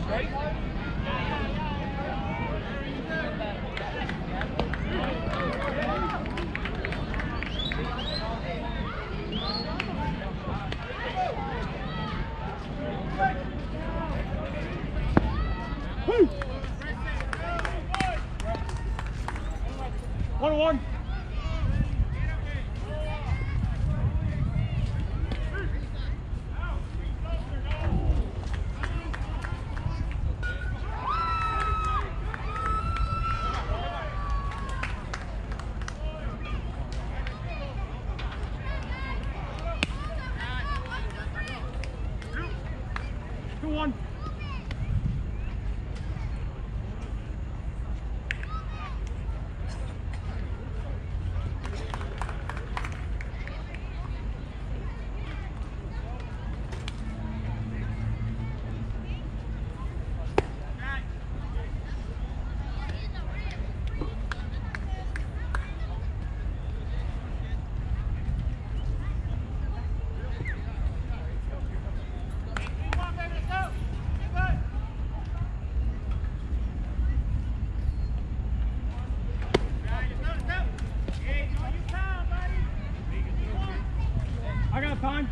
1-1. I got time.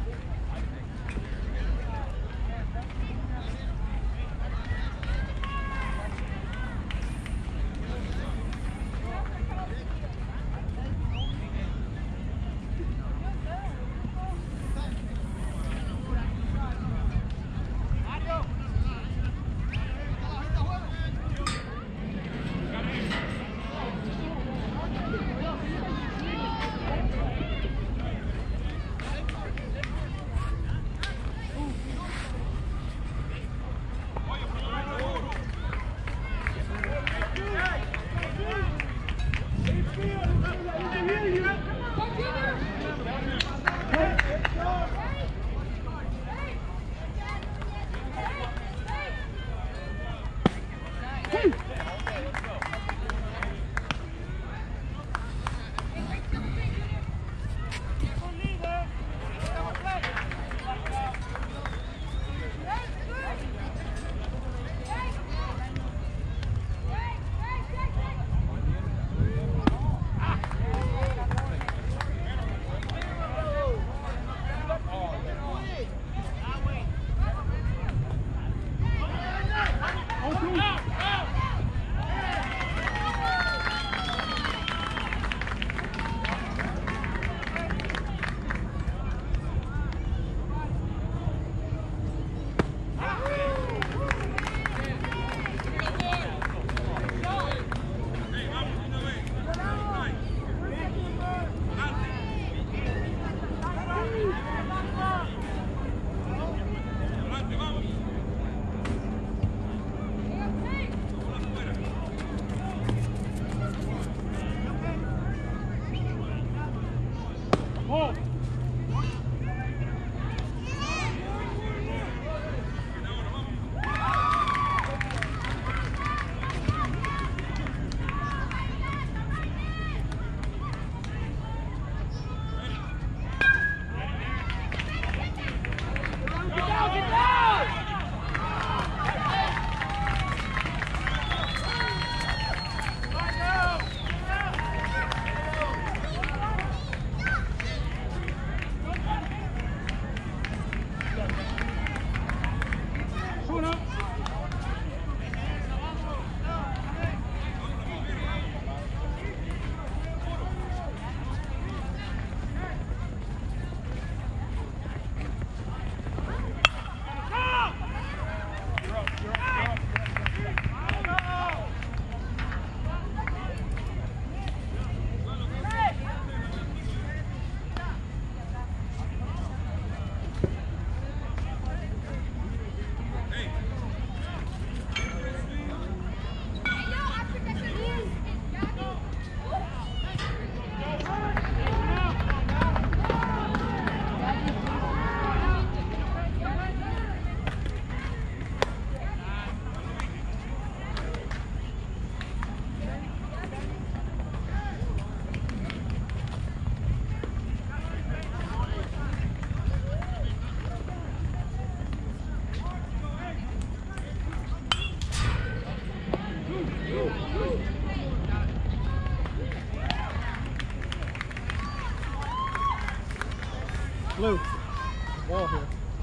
Blue. Ball here.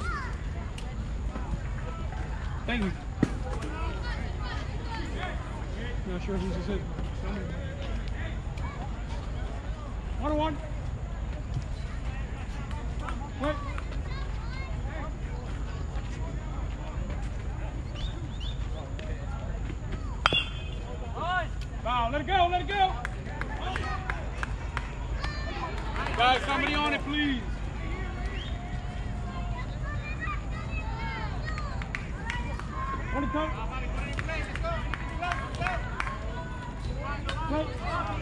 Thank you. Not sure who's this hit. 1-1. Wait. Wow, let it go, let it go. Guys, somebody on it, please. On the top. Go.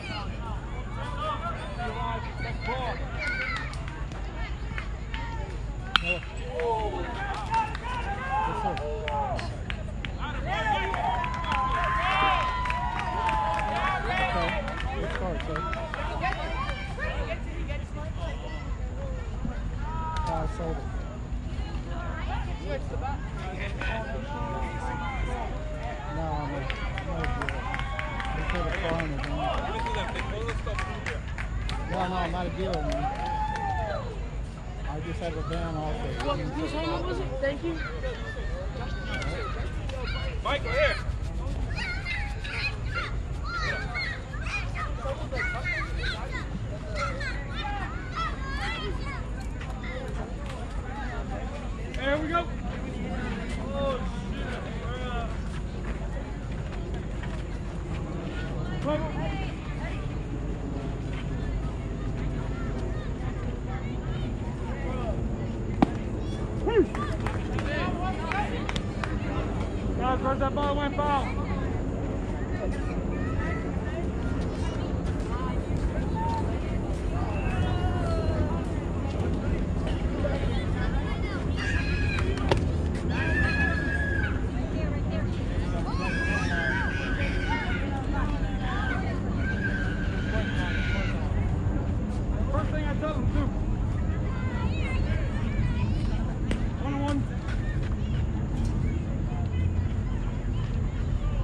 No, not a dealer, man. I just have a van also. Whose helmet was it? Thank you. Michael, here. There we go. Oh, shit. Guys, where's that ball went foul? First thing I tell them to. 1-1.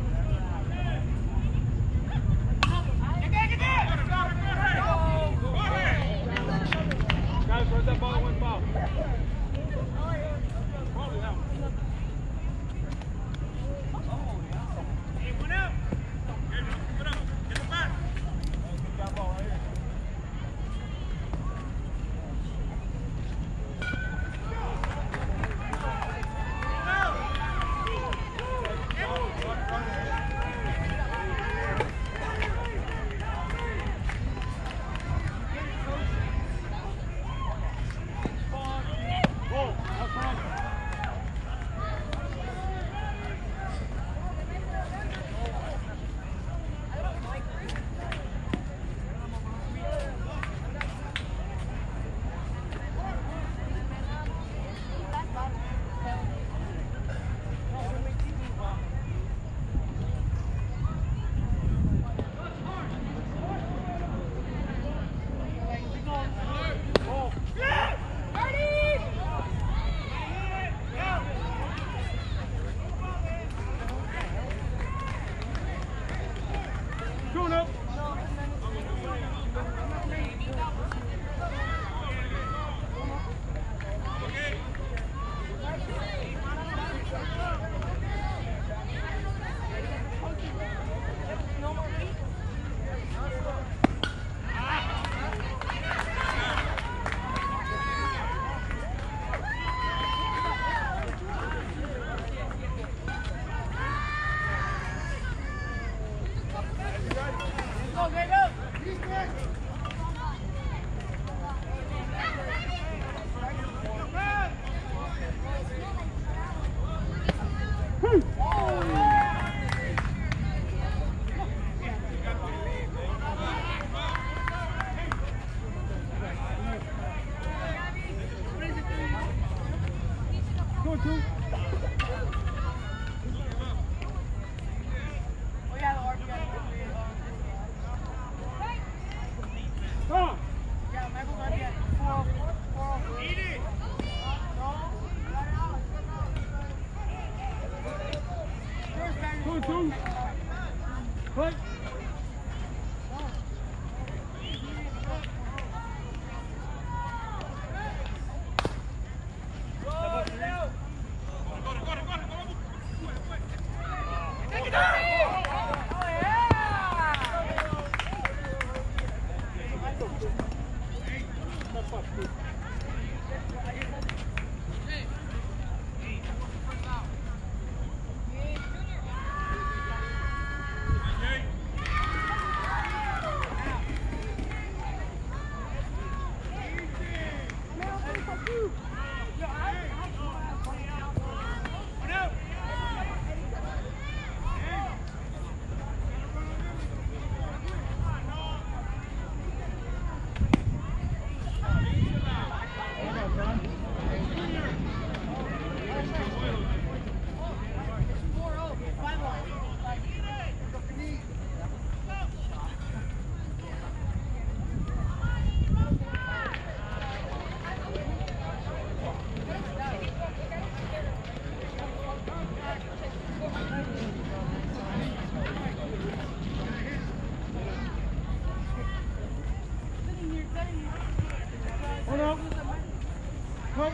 Hold on. Come.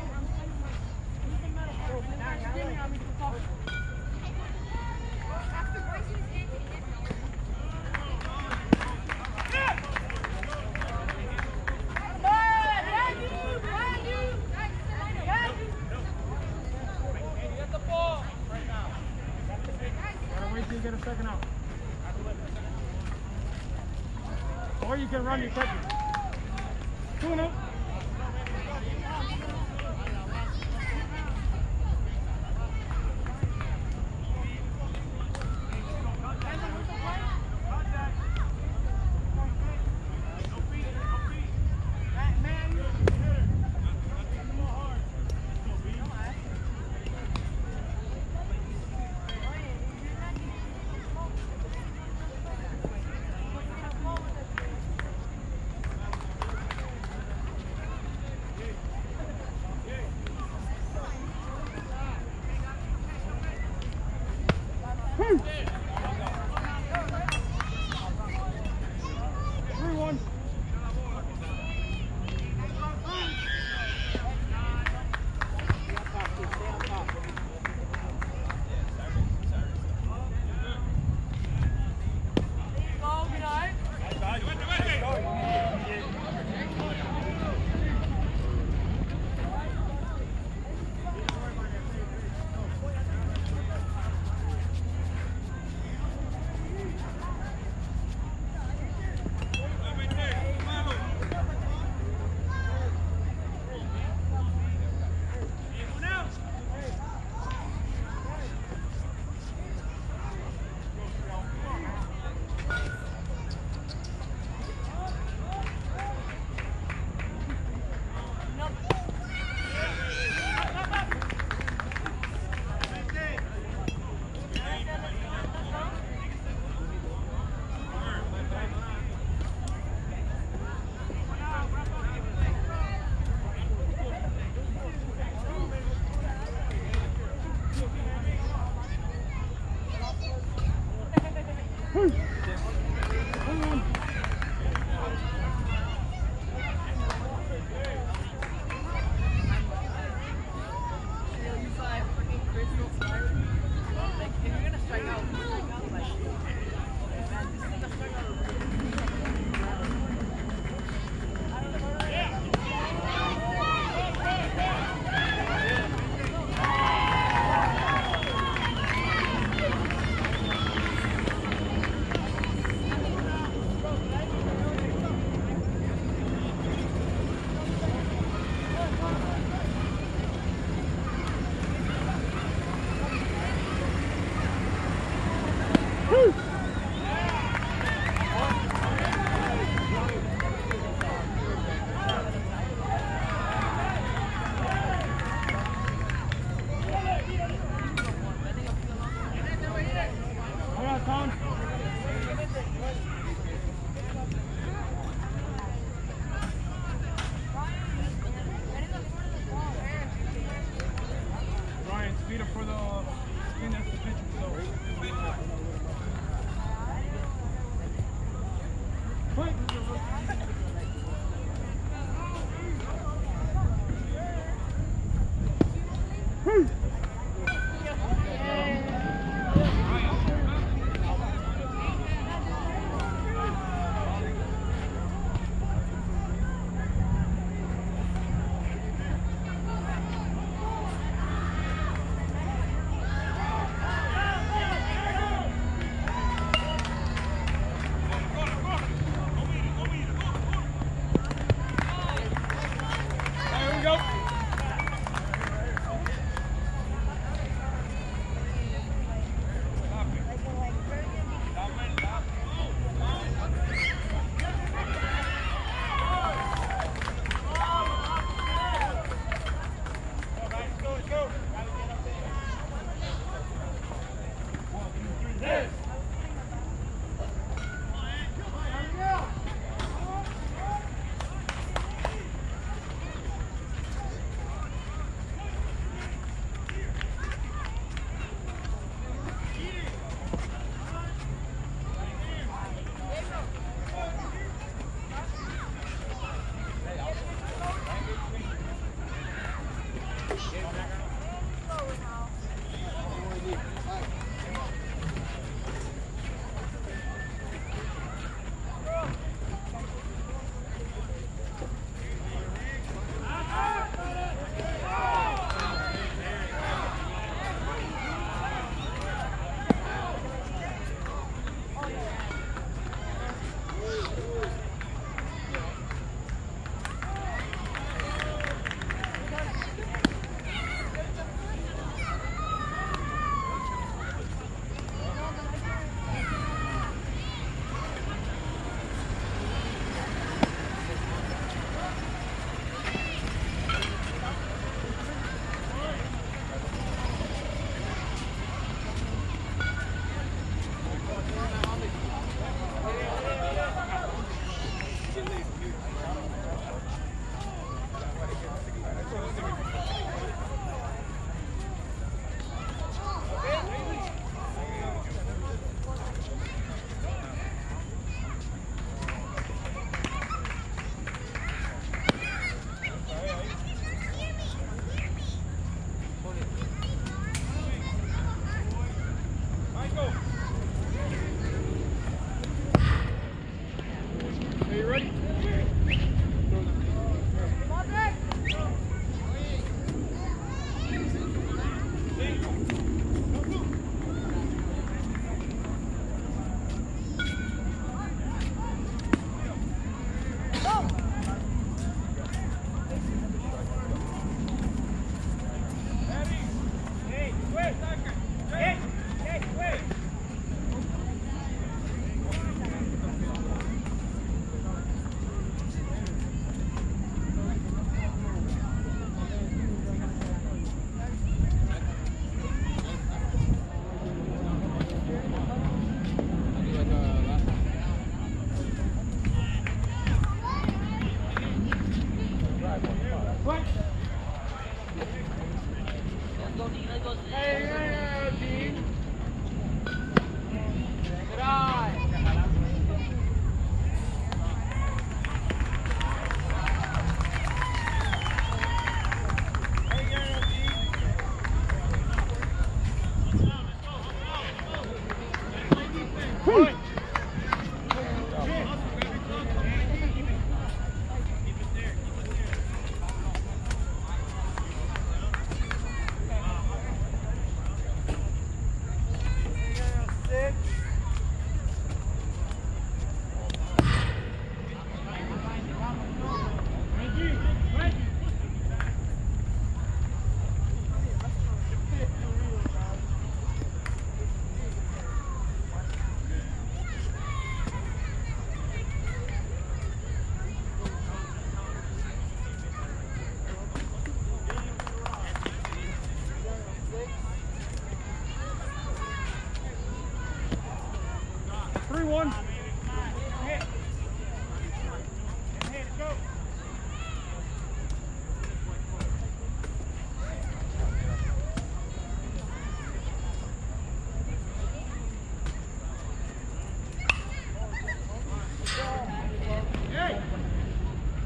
Gotta wait till you get a second out. Or you can run your catches. Two up.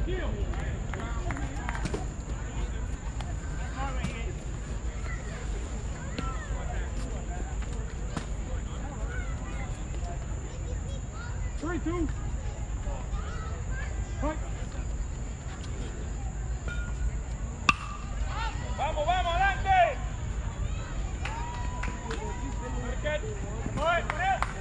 Three, two. Fight. Vamos, vamos, adelante. Voy, por él.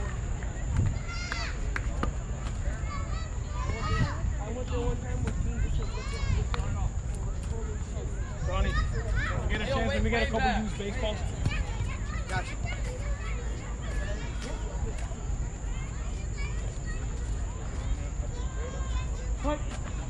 Ronnie, we get a chance and we got a couple used baseballs. Gotcha. Fight.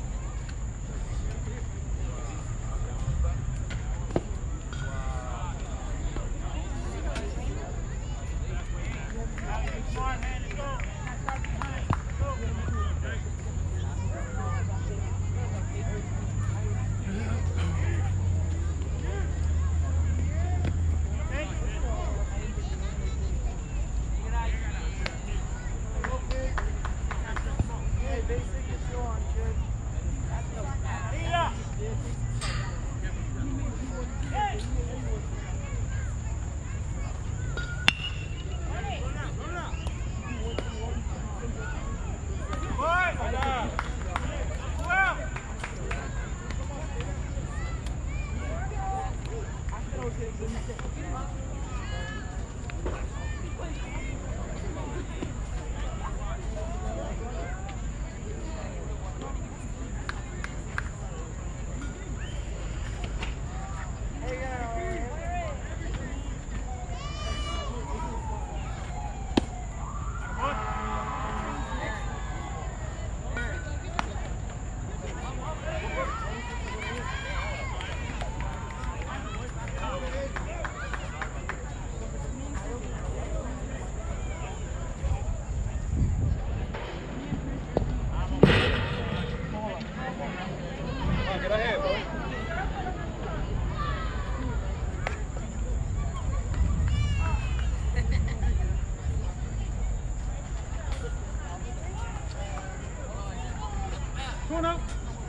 Going up.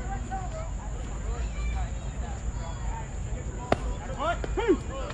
Two.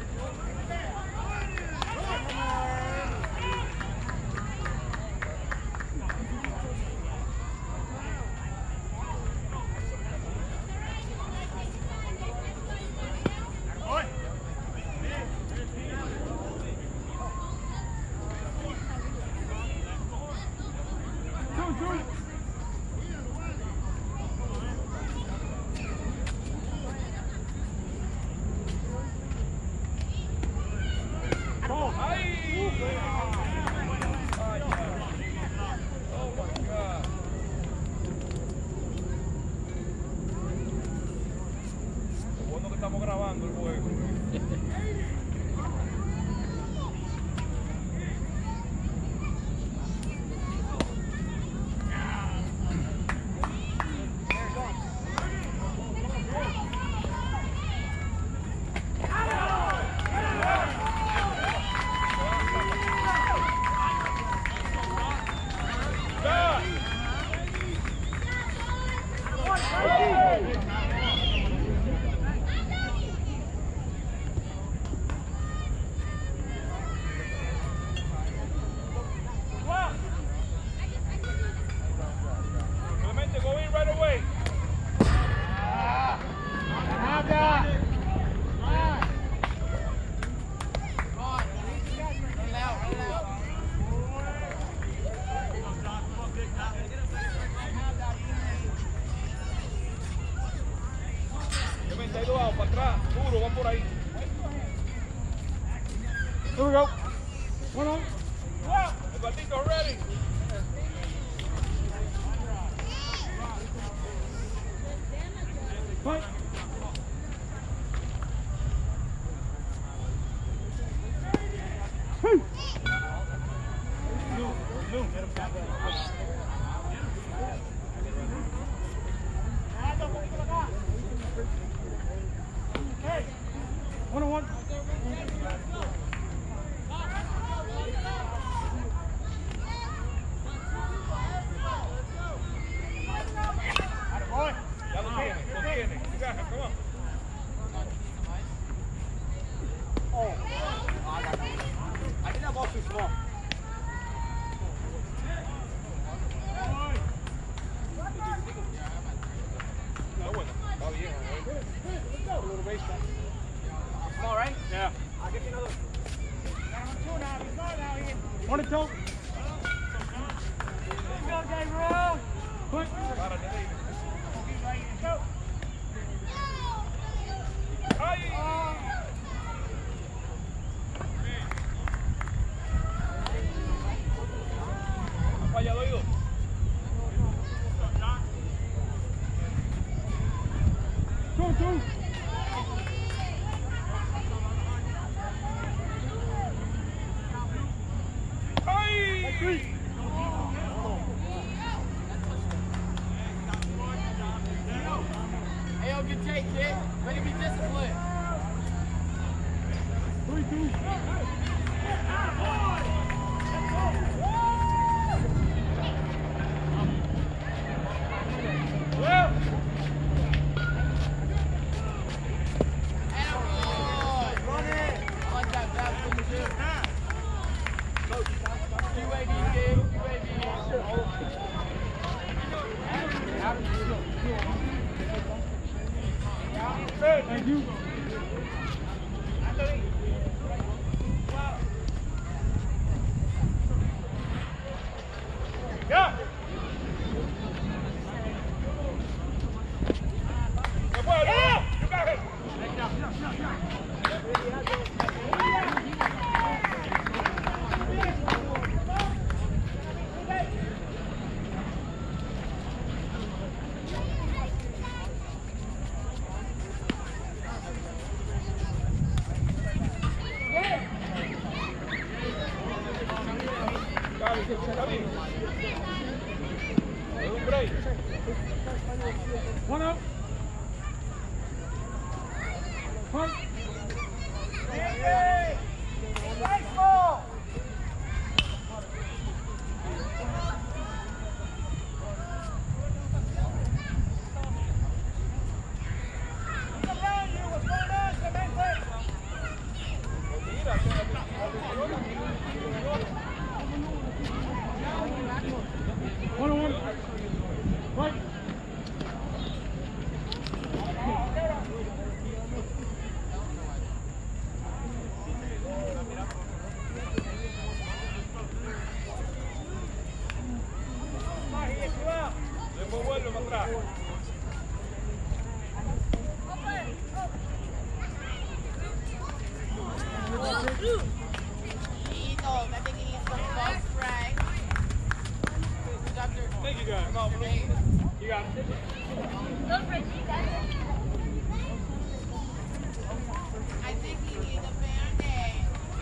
Estamos grabando el juego. Para atrás, duro, va por ahí. Here we go. One on. El batito ready. Fight. One on one. All right. Yeah. On the toe. Go, Gabriel. Put. Go. ¿Ha fallado oído? Two. ¡Ay! Three. Hey, yo, good take, kid. Ready to be disciplined. 3-2. Well, Run it. I like that back foot, too. UAB, kid. Thank you. ya. ¡Se fue! ¡No! ¡You got it! Gaby. Un break. One up. Punt. One on one. Right. Después vuelve para atrás. Thank you guys. Come on, Blue. You got it. I think he needs a Band-Aid.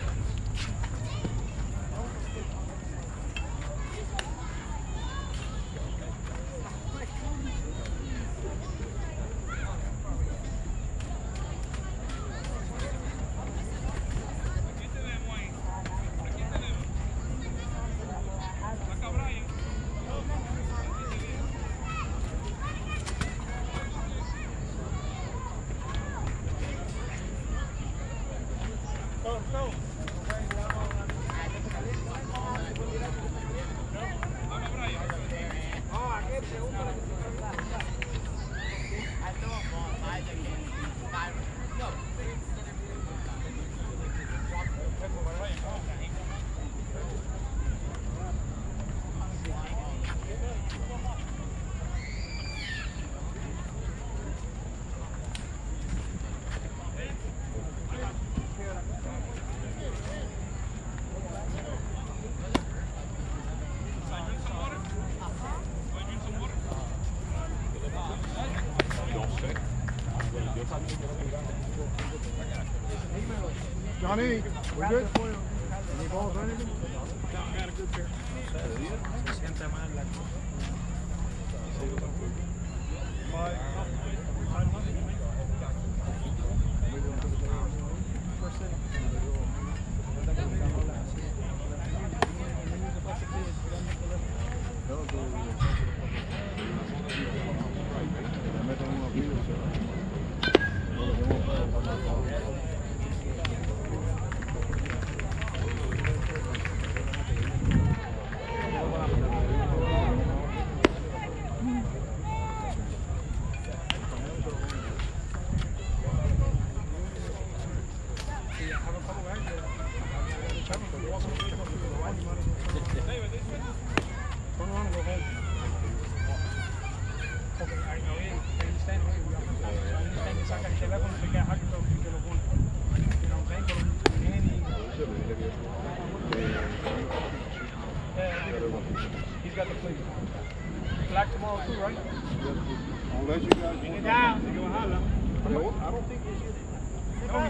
Aquí tenemos ahí. Aquí tenemos. Saca a Brian. No. Vamos, Brian. Johnny, we good? Any balls or anything?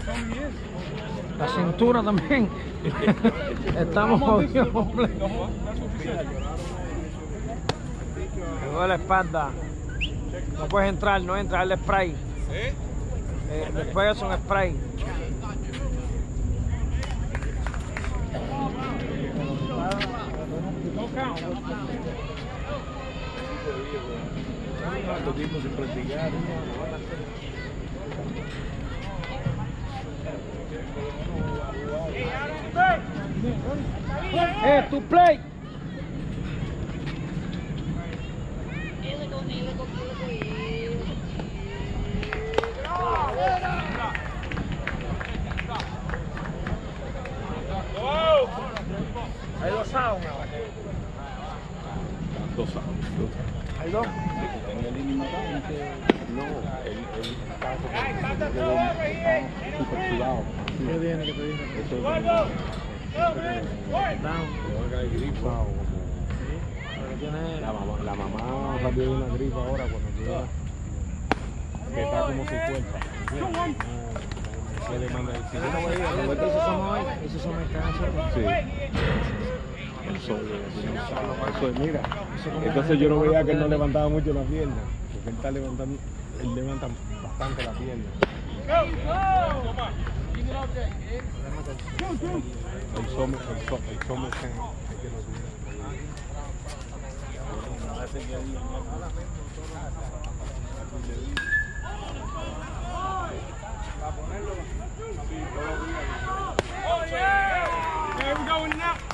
La cintura también. Estamos jodidos completos. Me duele la espalda. No puedes entrar, no entra el spray. Después es un spray. ¿Cuánto tiempo sin practicar? To play. Hay dos outs. Dos outs. Hay dos. Tenía el ilimitante. No, él estaba súper sudado. ¿Qué viene que te dije? Eso es Down. que hay gripa o como... Pero tiene... La mamá salió de una gripa ahora cuando llega. Que está como su fuerza. Se le manda el Esos son mexicanos. Sí. El sol, eso es, mira. Entonces yo no veía que él no levantaba mucho la pierna. Porque él está levantando, él levanta bastante la pierna. El somme es que lo There we go in and out.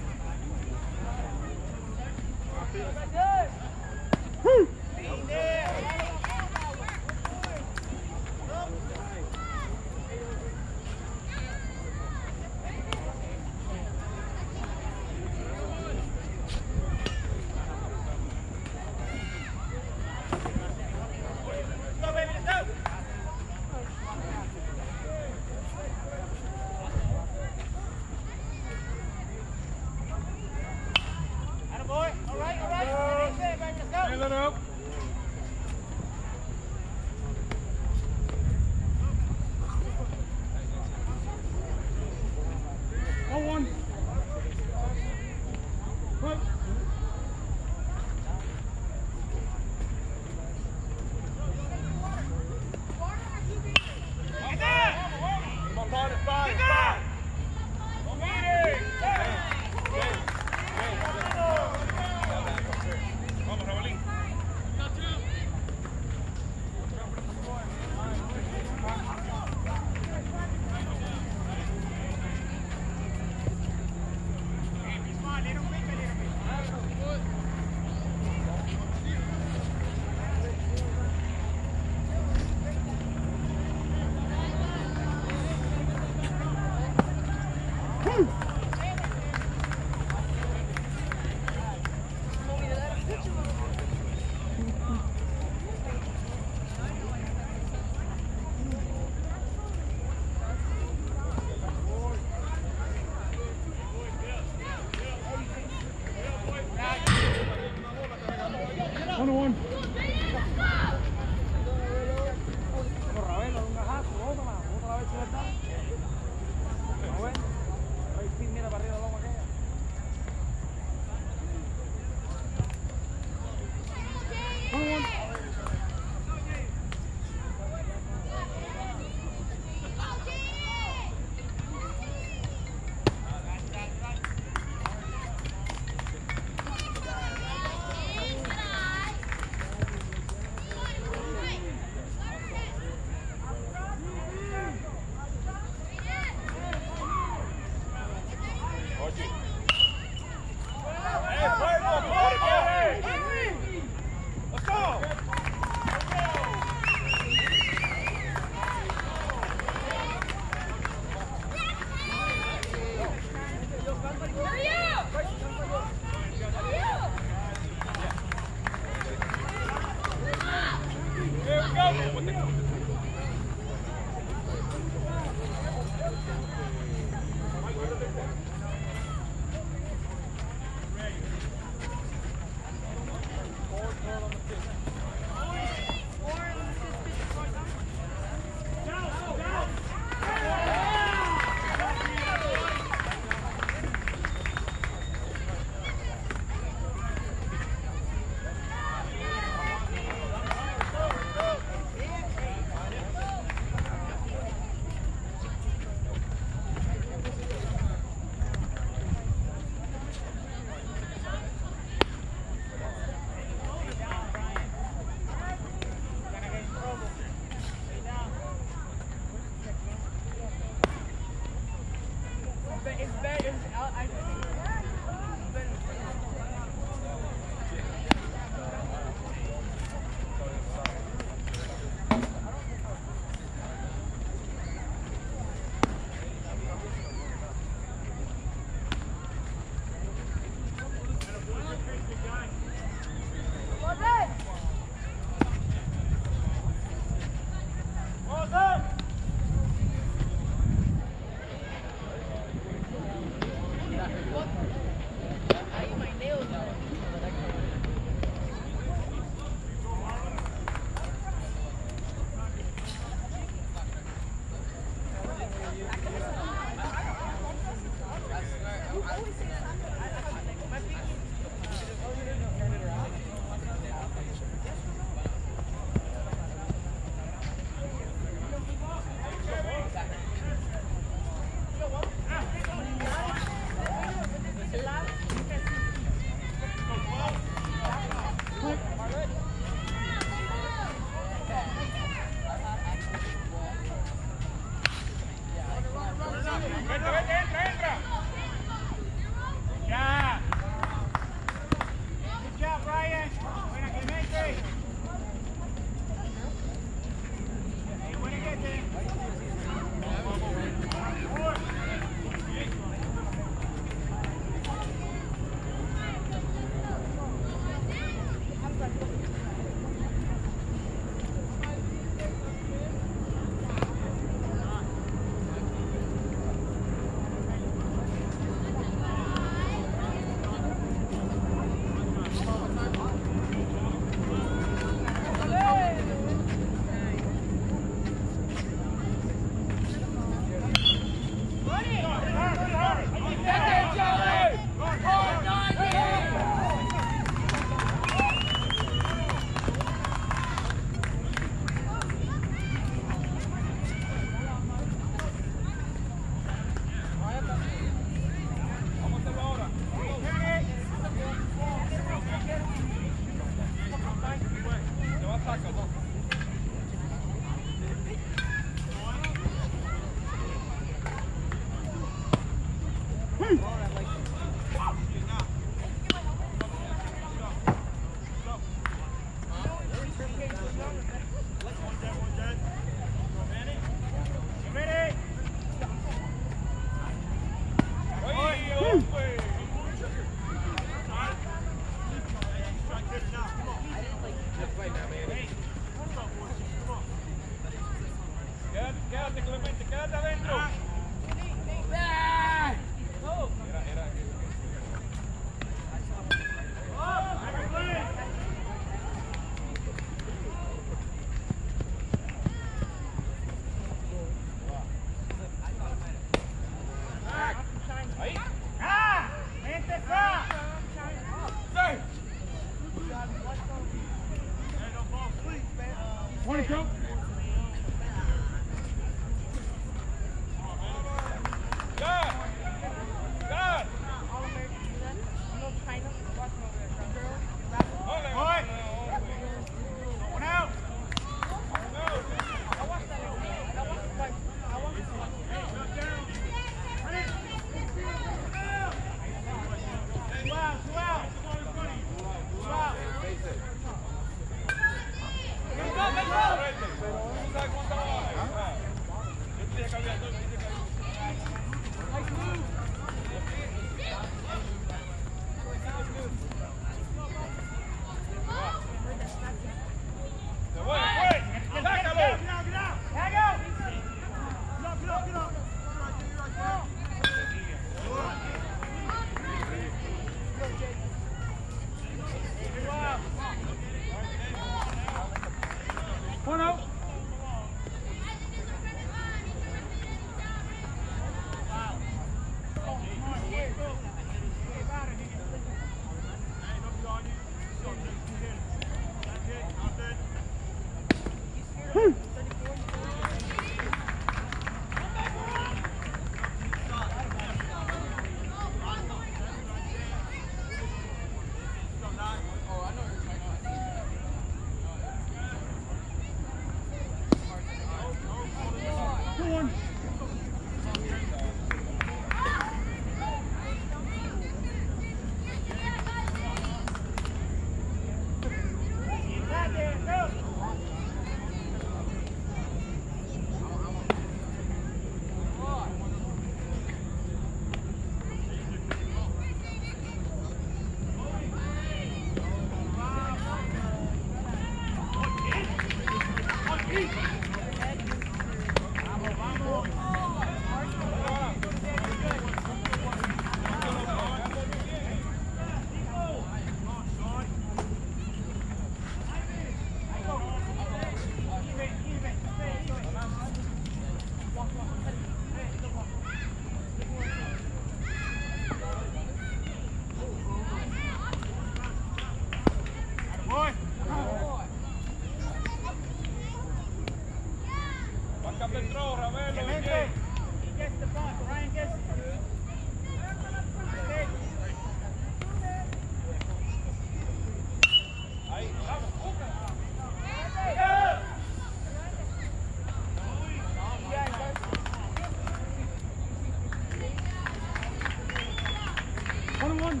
1-1.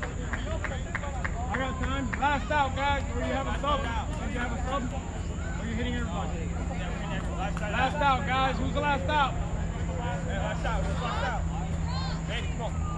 I got time. Last out, guys. Or you have a sub. Did you have a sub? Or are you hitting everybody? Last out, guys. Who's the last out? Last out. Last out. Manny, come on.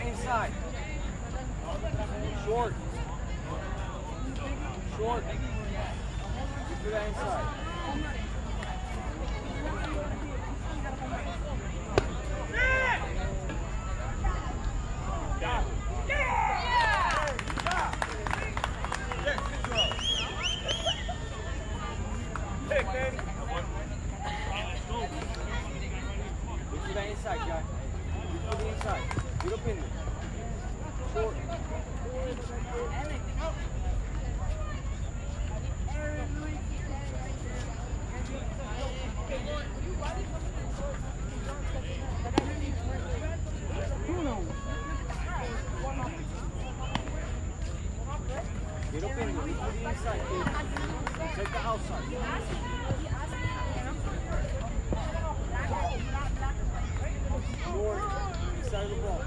that inside. Short. Short. Get through that inside. Inside, guy. Get to the inside. Get up in there. Short. Get up in there. Get to the inside, kid. Take the outside. Short, inside of the ball.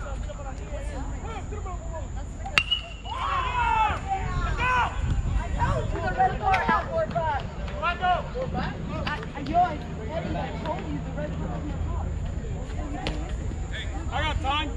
I got time.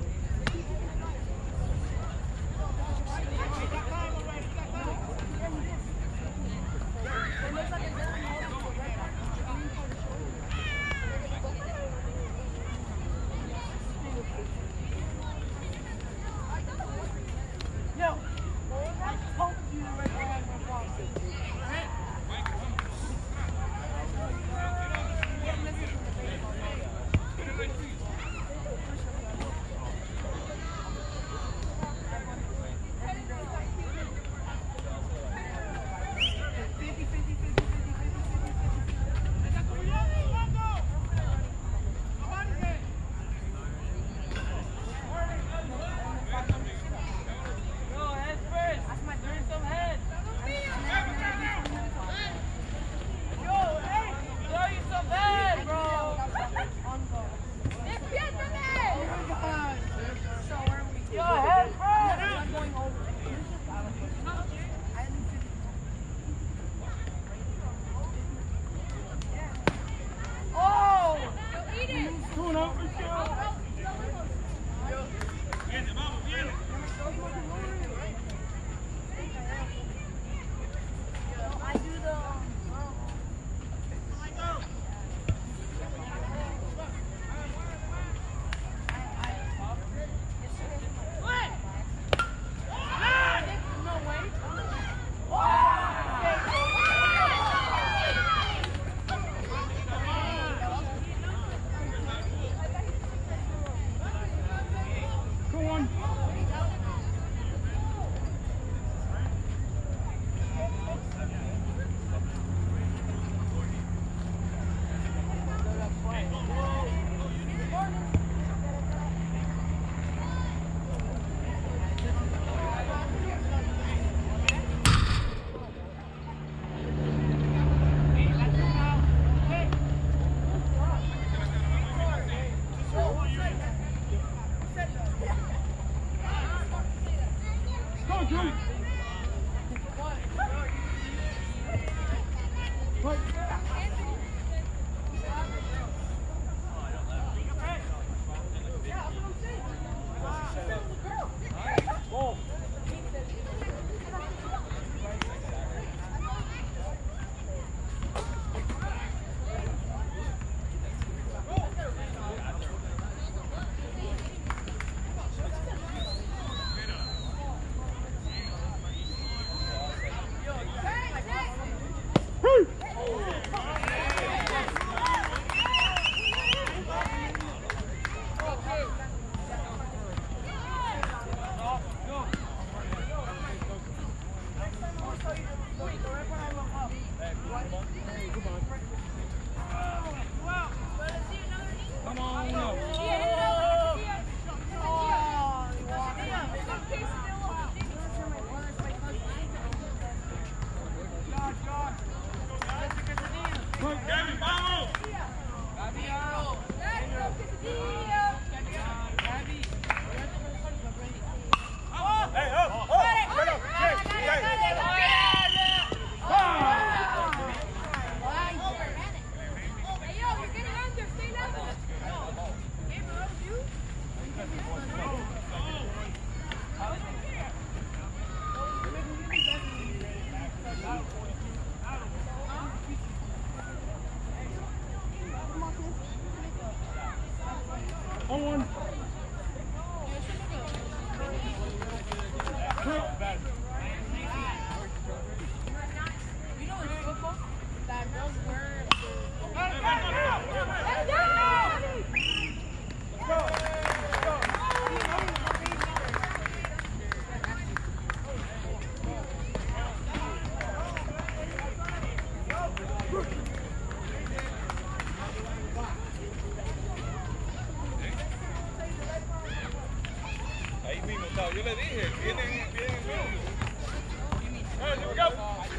dije, vienen en medio. Hey, here we go.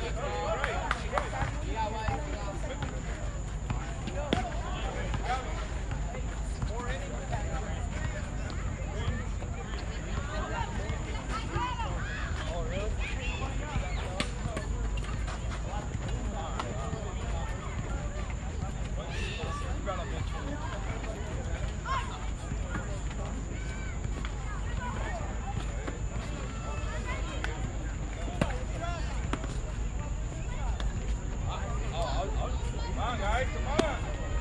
Come on, guys, come on.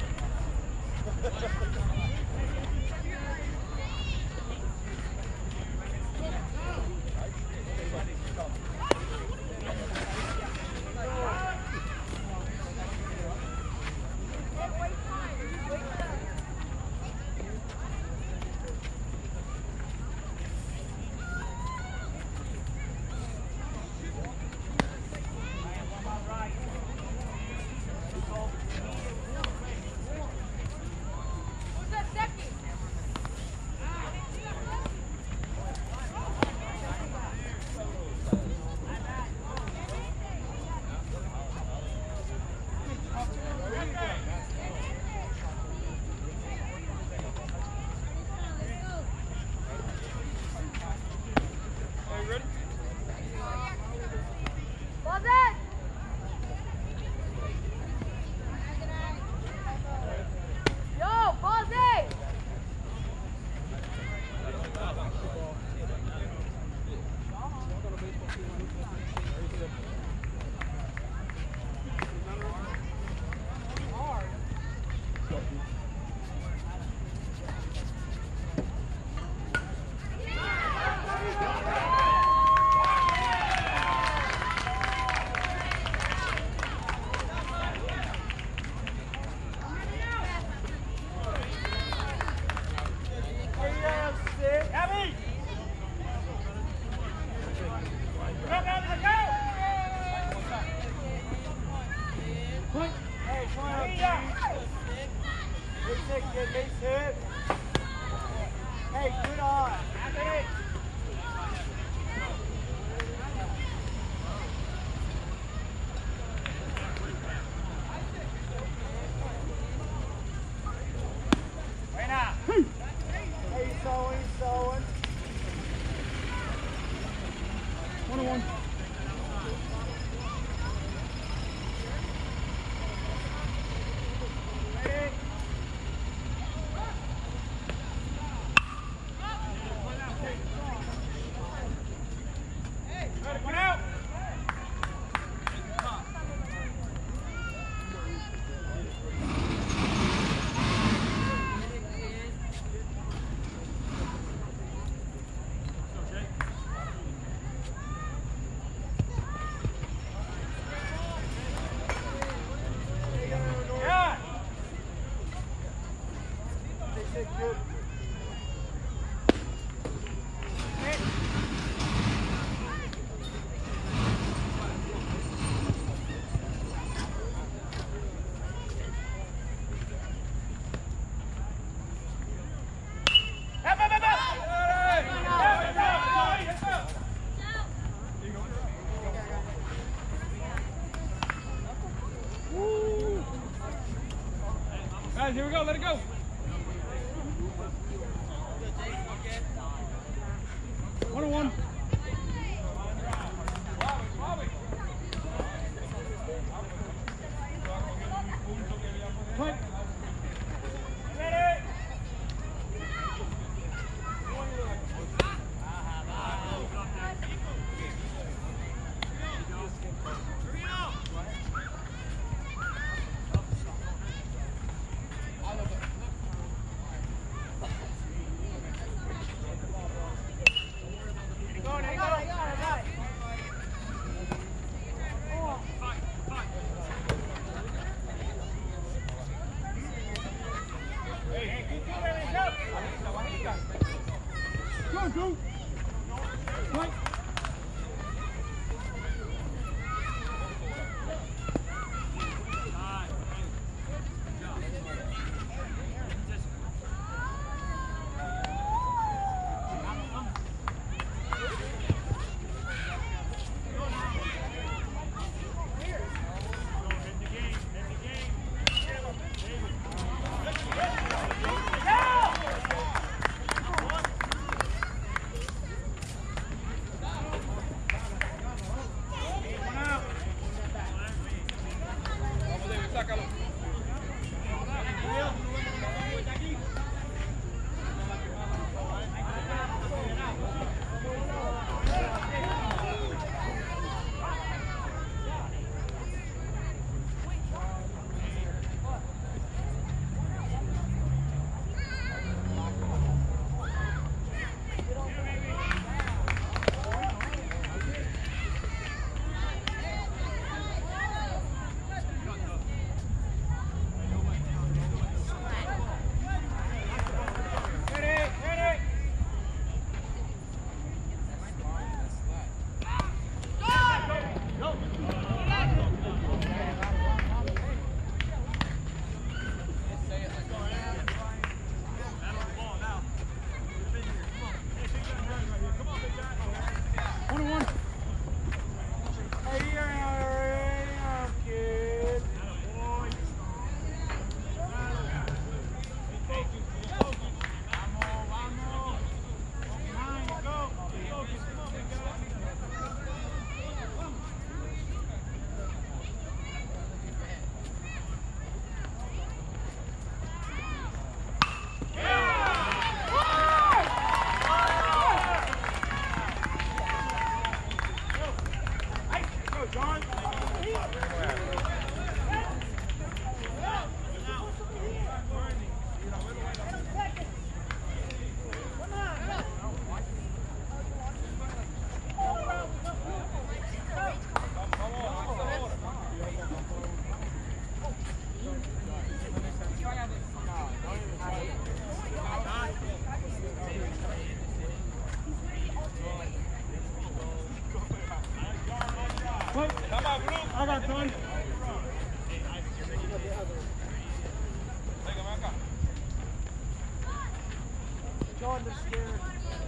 Hey, good on. Hey, he's sewing. 1-1. One out. Yeah. Good. Guys, here we go. Let it go. 1-1. Play. Go. Play. 1-1. Hey, kid. I got time. John the scared.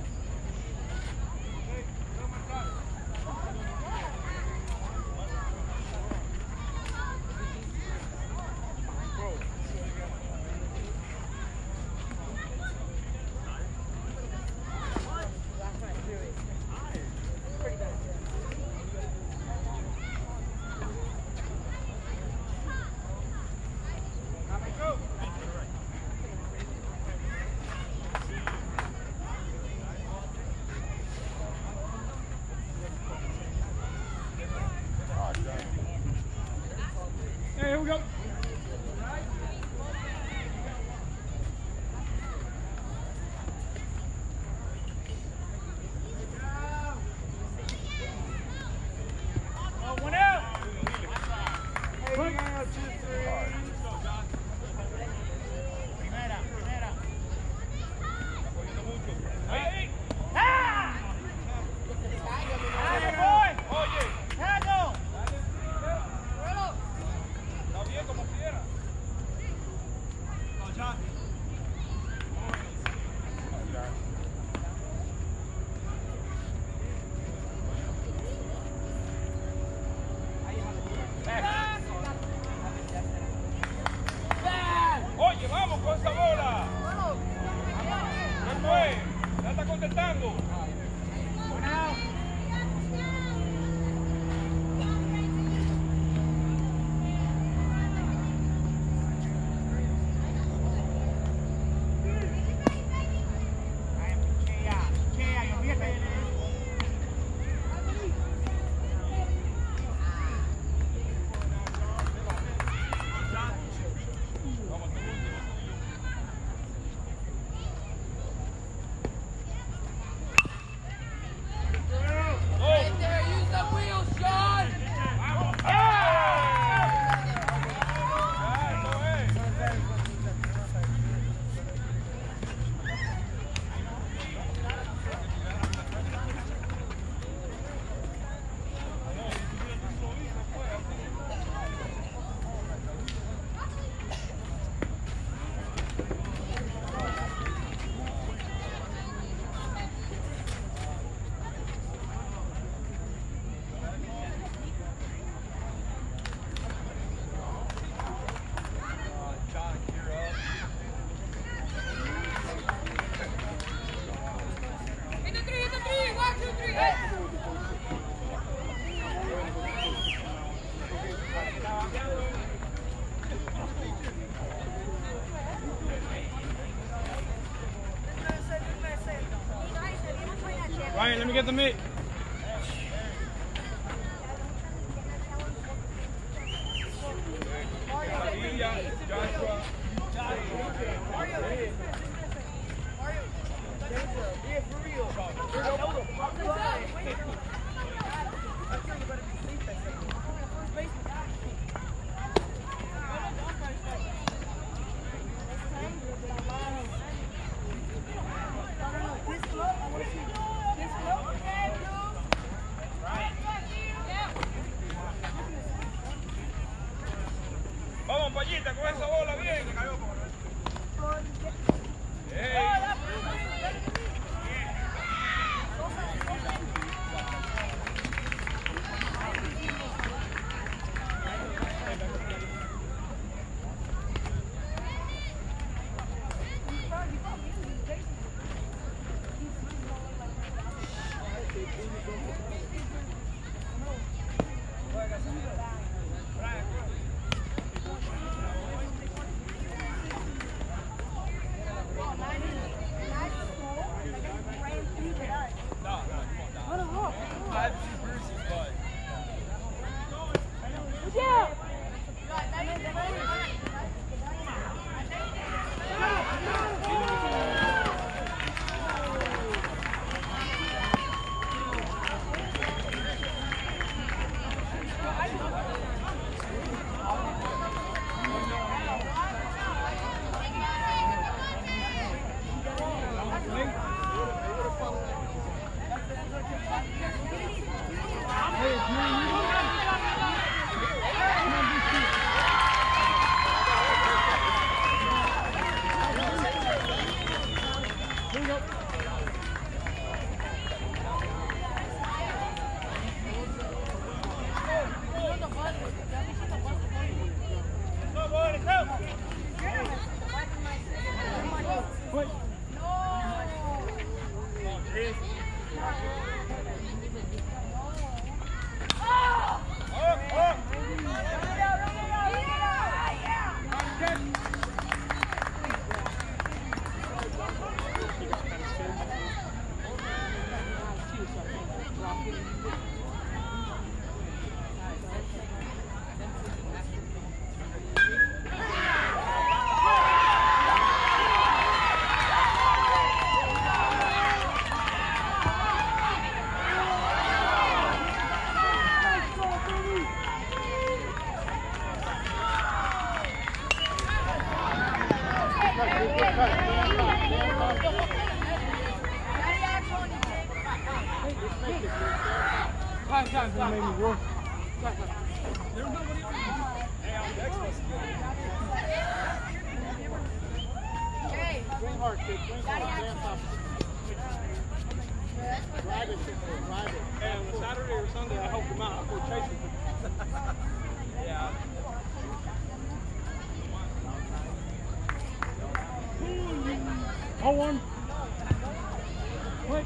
Hey, here we go. One out. Hey, out, 2-3. Primera. Hey. ¡Ah! ¡Dale, boy! Oye. ¡Tackle! Está bien como quiera. Oye, vamos con esa bola. ¿Qué fue? ¿Ya está contestando? Ryan, let me get the mitt. Vamos, Payita, con esa bola bien. Saturday or Sunday, I helped him out. I go chasing him. Yeah. Hold one. Quick.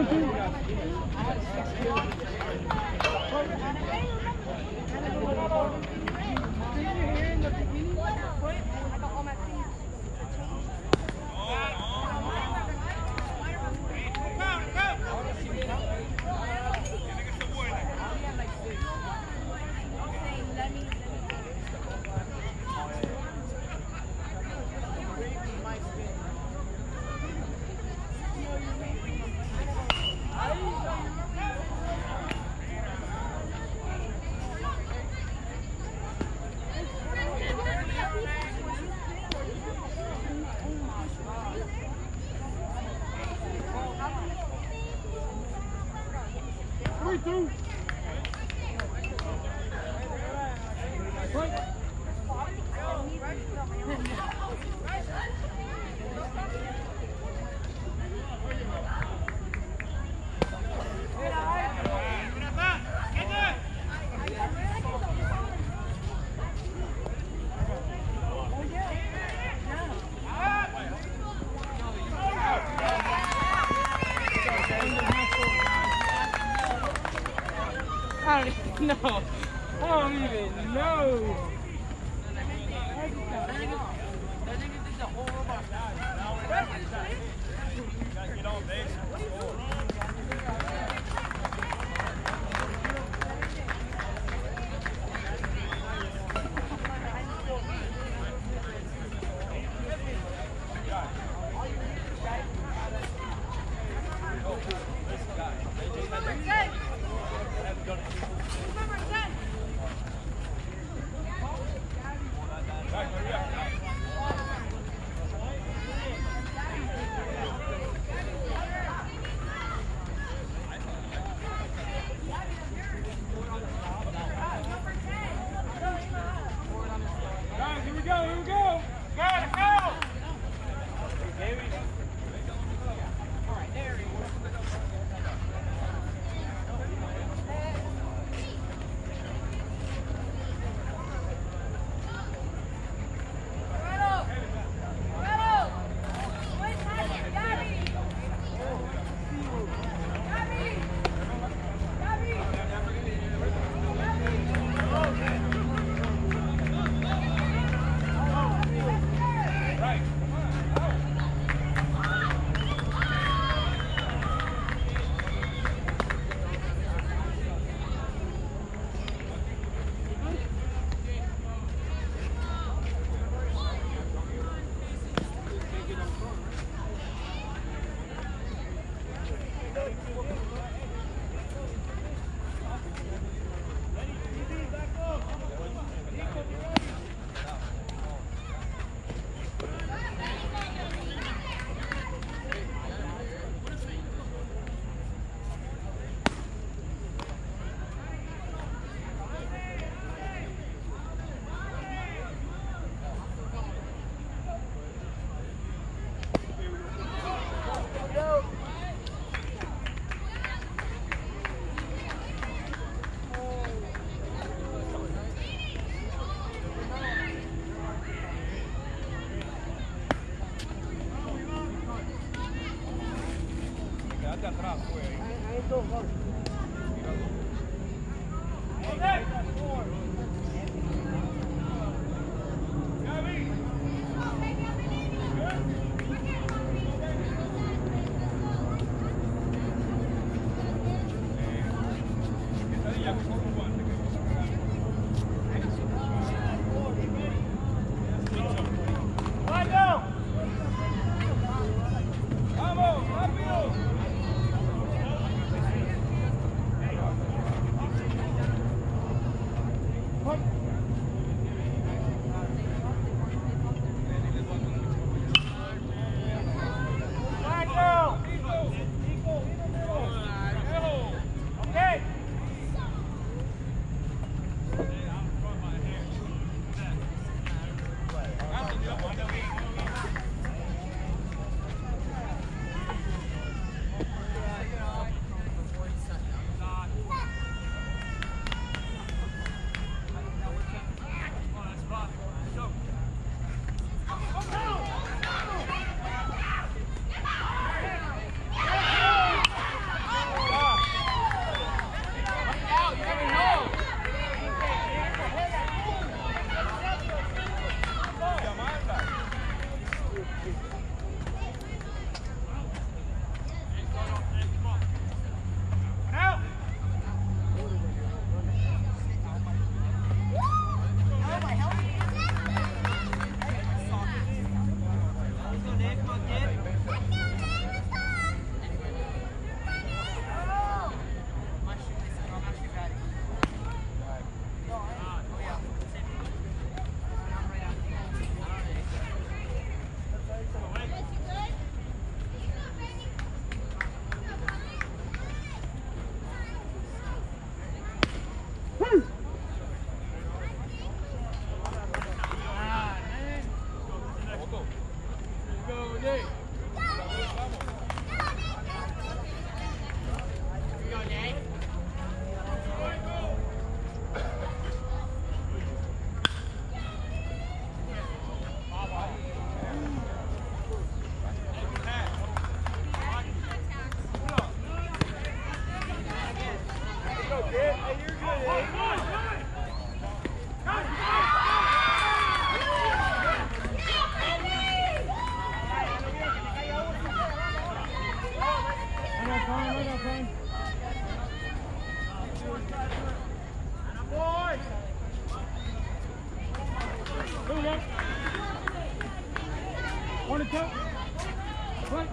I don't even know. I don't even know. the top. What?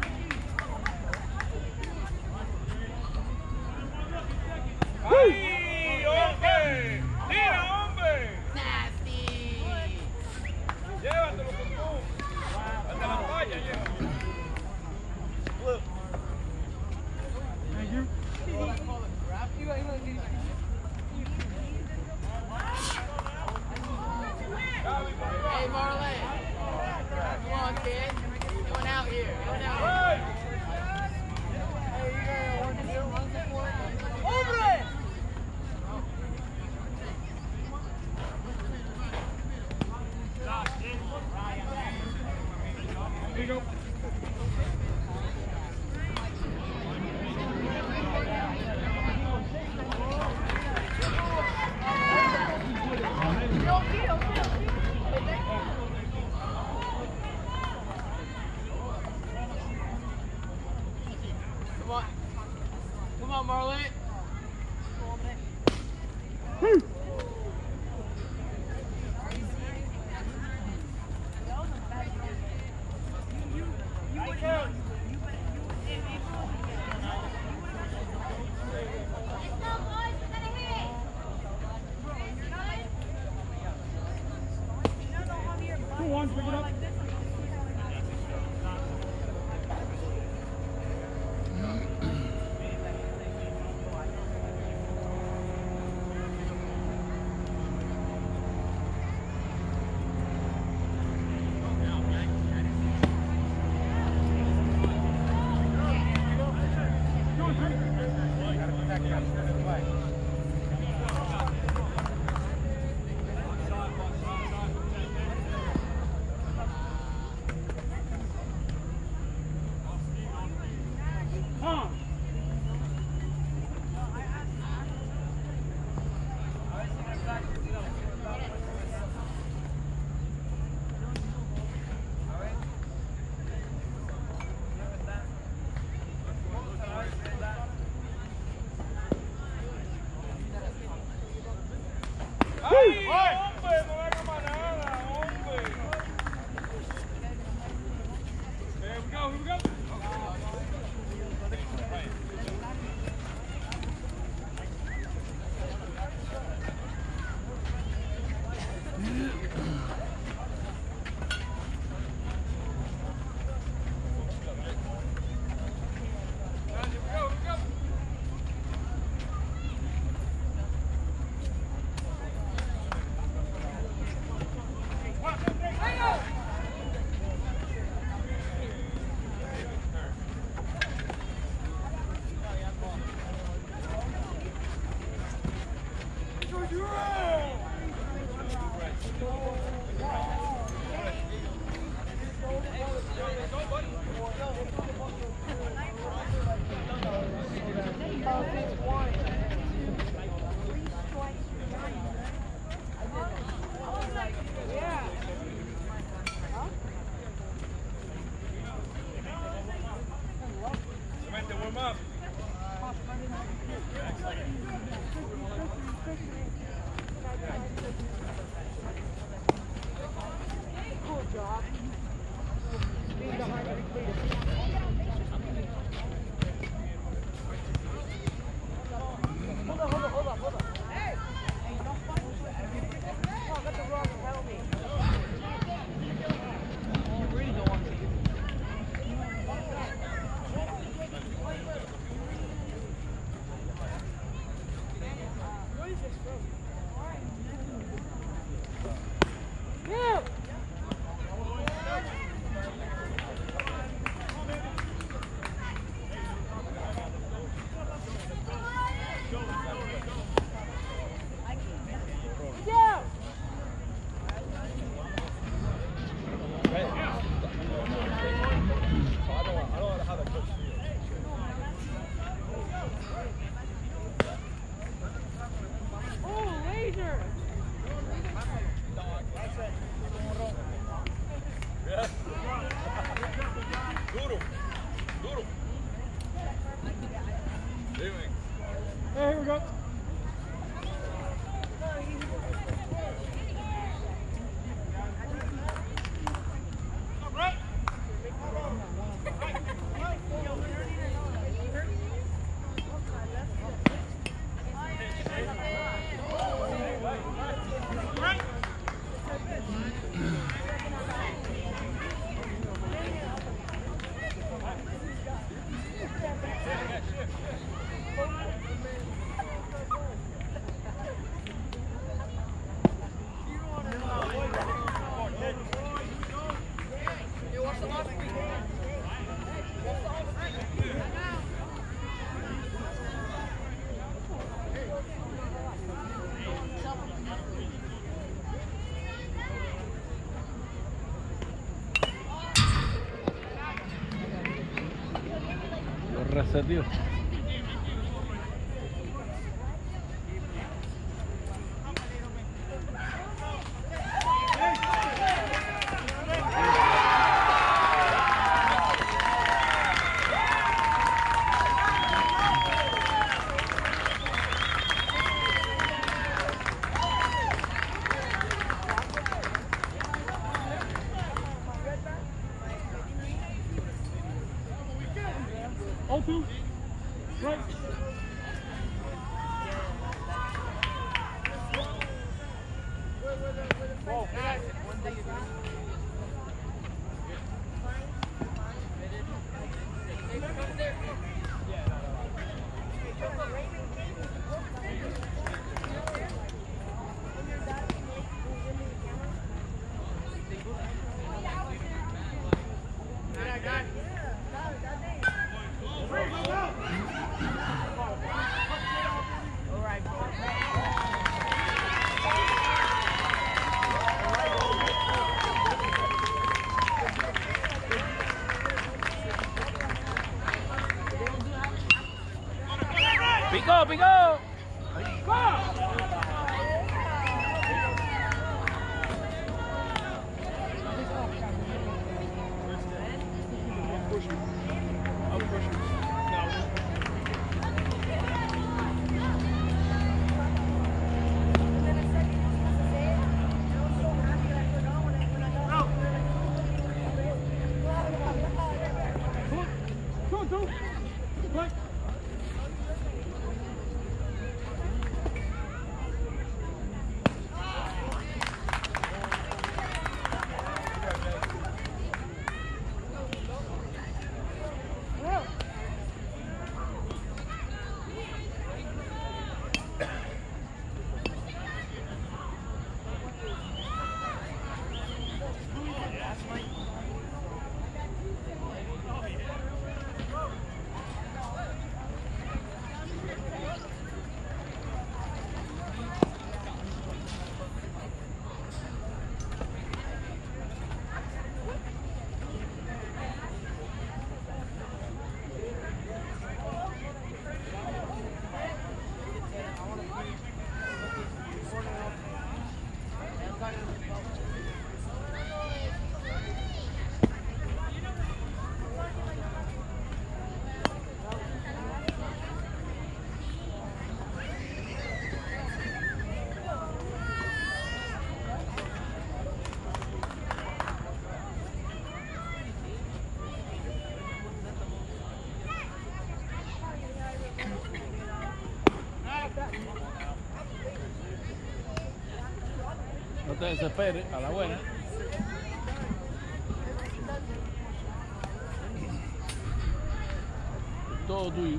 ¡Ay, hombre! ¡Tira, hombre! Nasty. Llévatelo con tú. Hasta la falla, llévatelo. Thank you. Hey, Marlon. Come on, kid. Going out here. Going out here. Here you go. Come on. Come on, Marlon. Go on, pick it up. ¡Ay, hombre! No haga más nada, hombre. Here we go, here we go. Vente, warm up. Resetio. Open. Right. Picó, picó. Go. Right. No te desesperes, a la buena. Todo tuyo.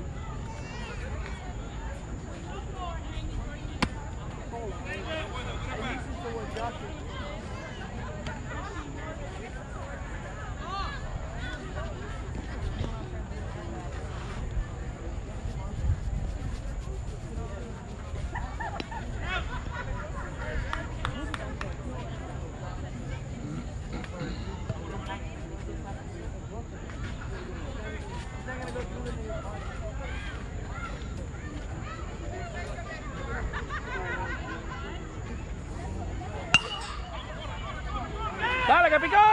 ¡Dale, que picó!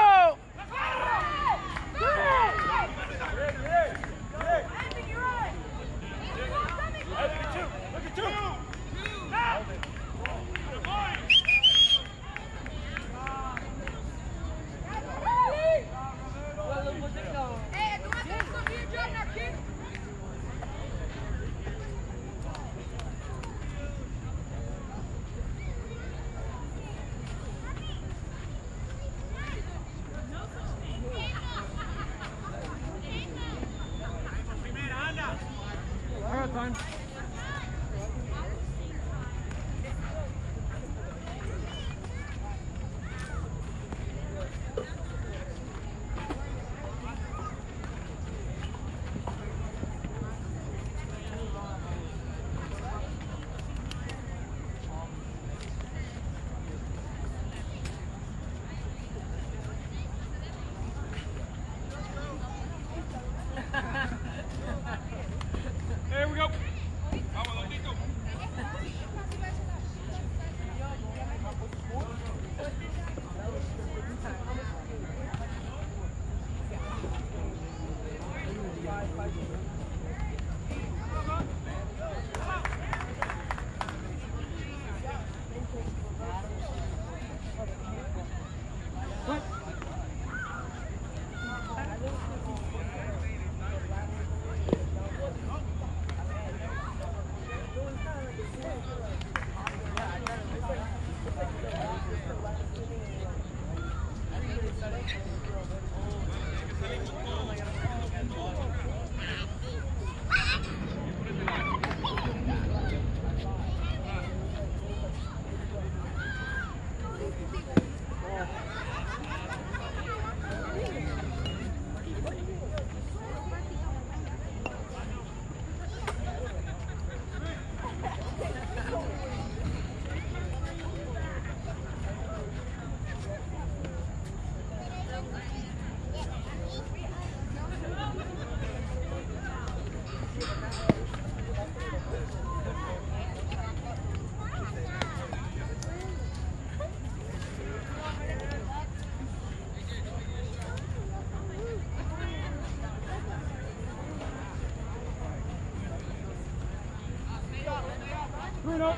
Bruno.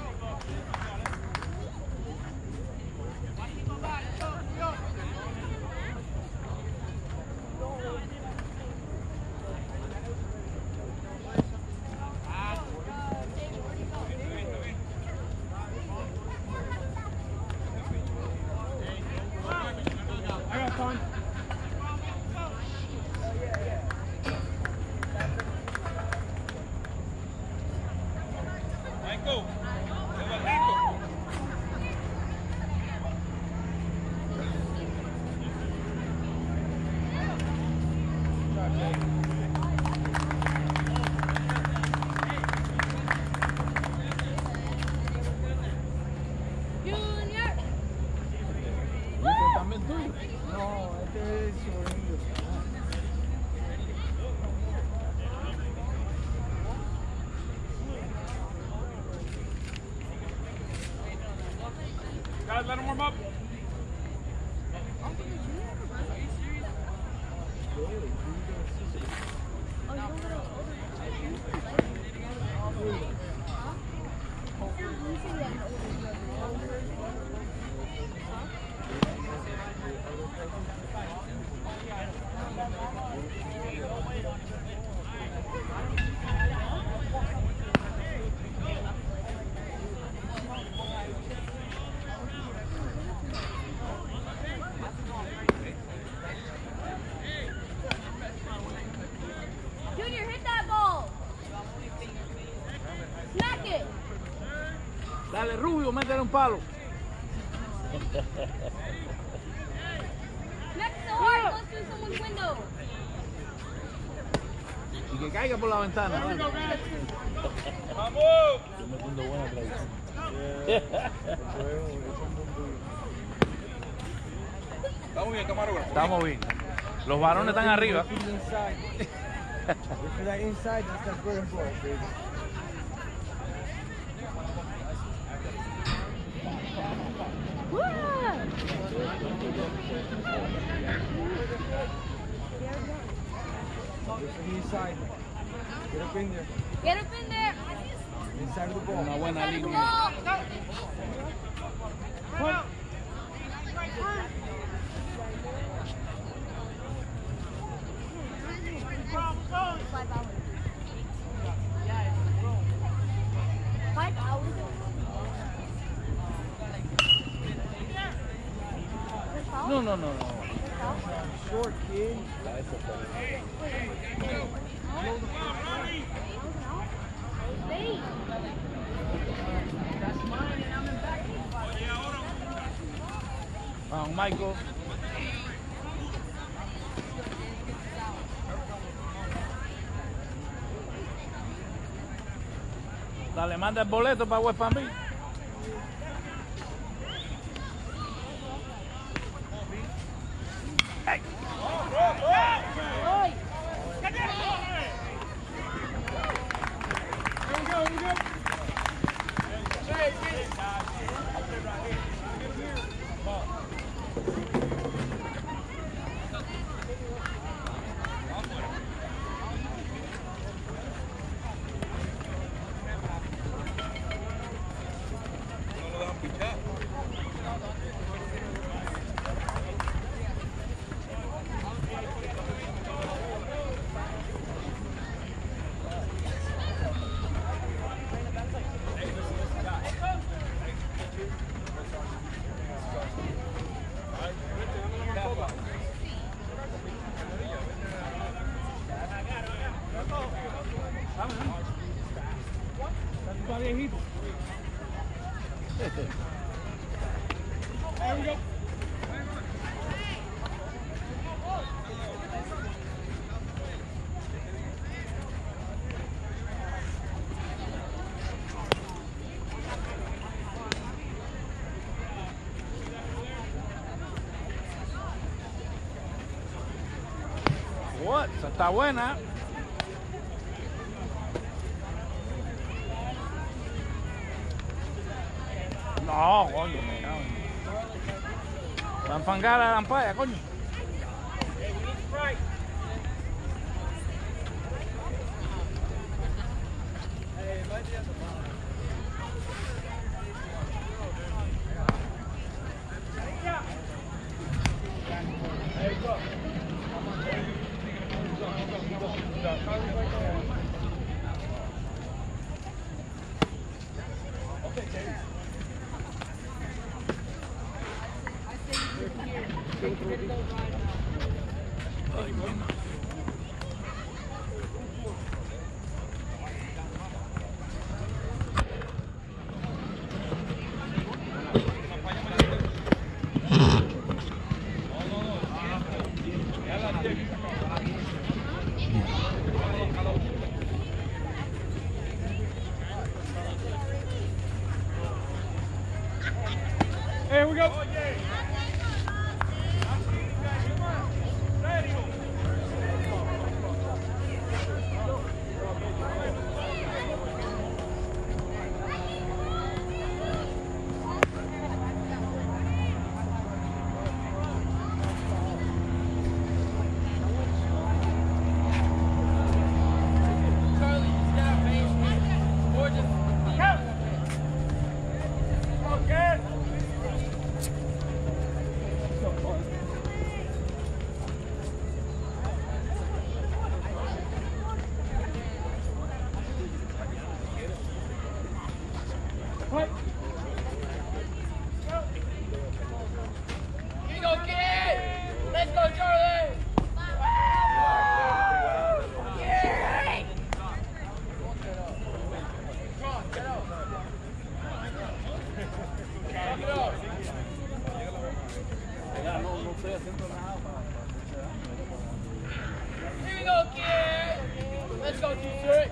I got time. Michael, Eduardito. Junior. ¿Y este también tuyo? No, este es sobrino. Guys, let him warm up. Junior, hit that ball. Smack it. Dale, Rubio, métele un palo. Smack it so hard it goes through someone's window. Y que caiga por la ventana. Here we go, Dale. guys. ¡Vamos! Estoy metiendo buena tradición. Estamos bien, camarógrafo. Estamos bien. Los varones están arriba. For that inside, that's that good ball, baby. Just for the inside. Get up in there. Get up in there. Inside of the ball. Una buena Side of the línea. ball. No. Short, kid. Vamos, Michael. Dale, manda el boleto para West Palm Beach. viejito. There we go. What? Esa está buena. No, coño, me cago en- Va a enfangar a la ampalla, coño. Here we go. Charlie, you got a base or just Quick. Here you go, kid! Let's go, Charlie! Yeah! Come on, get out. Get out. Here we go, kid! Let's go, 2-3.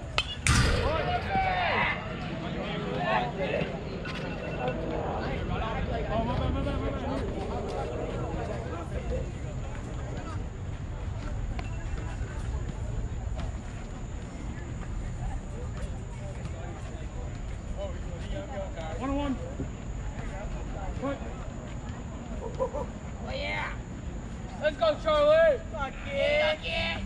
One-on-one. Quick. Oh, yeah! Let's go, Charlie! Come on, kid!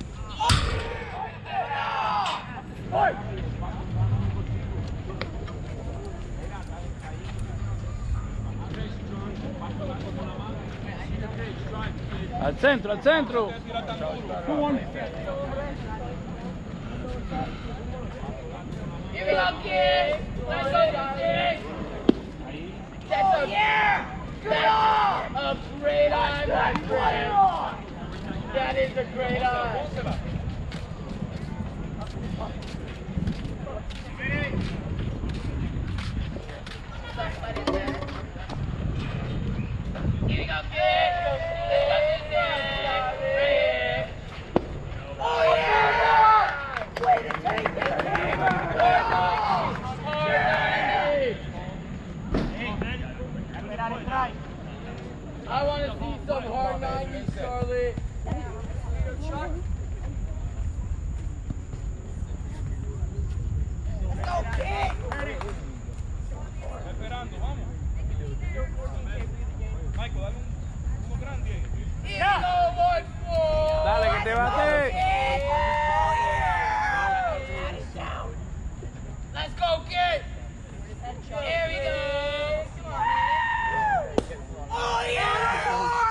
Al centro, al centro. Come on. Here we go, kid! Let's go, kid! That's a great eye, my friend! That is a great eye! Here we go, kid! Oh, yeah! Way to take that I want to see some hard 90s, Charlie. Let's go, kid! Esperando, vamos. Michael, dale uno grande ahí. Here we go, boy, four! Dale, que te bate. Kid! Oh, yeah! Let's go, kid! Here we go! Oh, yeah!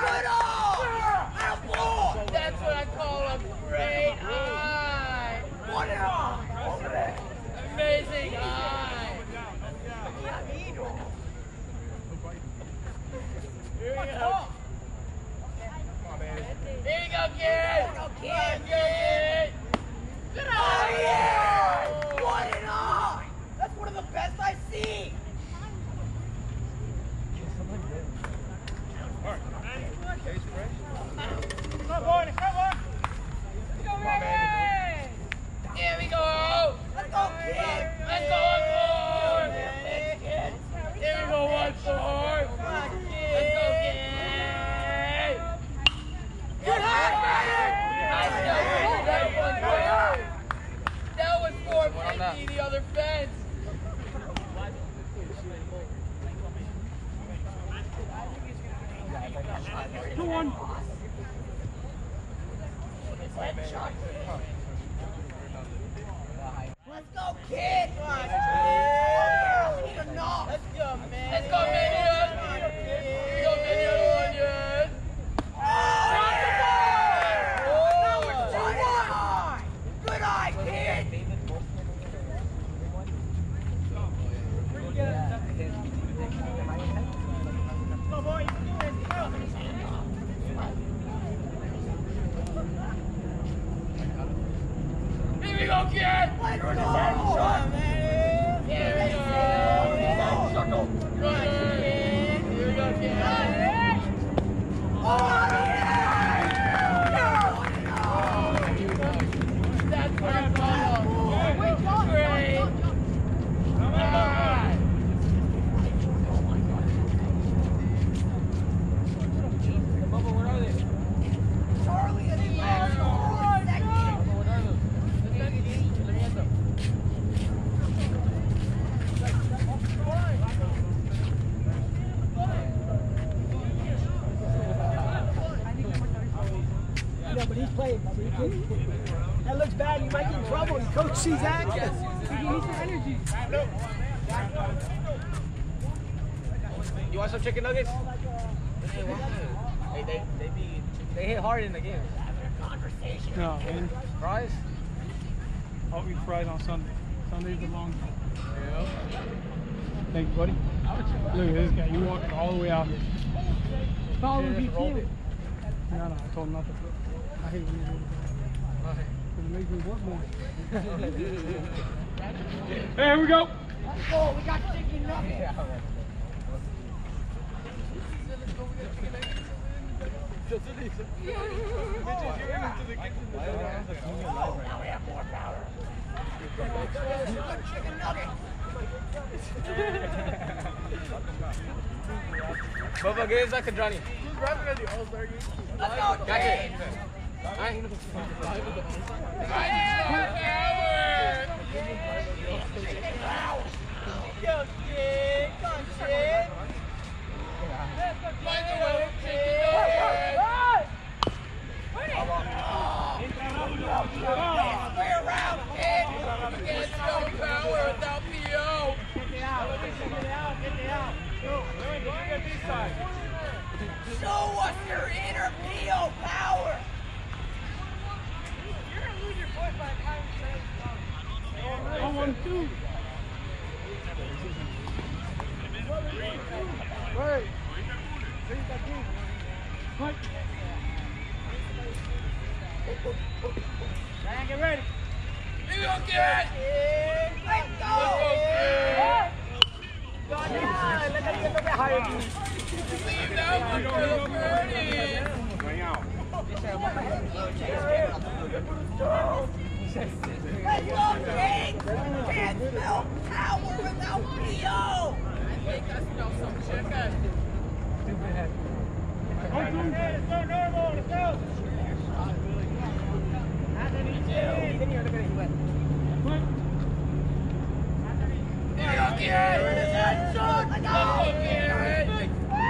That's what I call a great eye! Amazing eye! Here we go! Here you go, kid! Kid! Oh, yeah! What an eye! That's one of the out. See the other fence. Go on. Let's go, kid! Let's go, man! Let's go, Minion! Let's go, Minion! Good eye, kid! Go, boy. Here we go, kid! Let's go, man! Here we go! Here we go, kid! Oh, yeah! That's what I'm talking about. Great! Come on! Bubba, where are they? Charlie and No, but he's playing. That looks bad. You might get in trouble. The coach sees that. He needs some energy. You want some chicken nuggets? They hit hard in the game. No, man. Fries? I'll eat fries on Sunday. Sunday's the long day. Thank you, buddy. Look at this guy. You walking all the way out here. Follow him, Just rolled it. No, I told him nothing. I hate when you do it. It makes me work more. Hey, here we go. Oh, we got chicken nuggets. Chicken nugget. Bubba, get his like a Johnny. Who's rapping at the All-Star game? Let's go, Got it. kid. Go, kid! Come, kid! Find the way, kid! Way around, kid! You can't spell power without PO! Show us your inner PO power! You're gonna lose your voice by the time you say 1, 2. Right. Right. Ryan, get ready! Here we go, kid! Let's go! Leave that one for the birdies! Let's go, King! Can't spell power without PO! I think I smell some chicken. Let's go, normal. Let's go. Here we go, kid! Let's go, kid!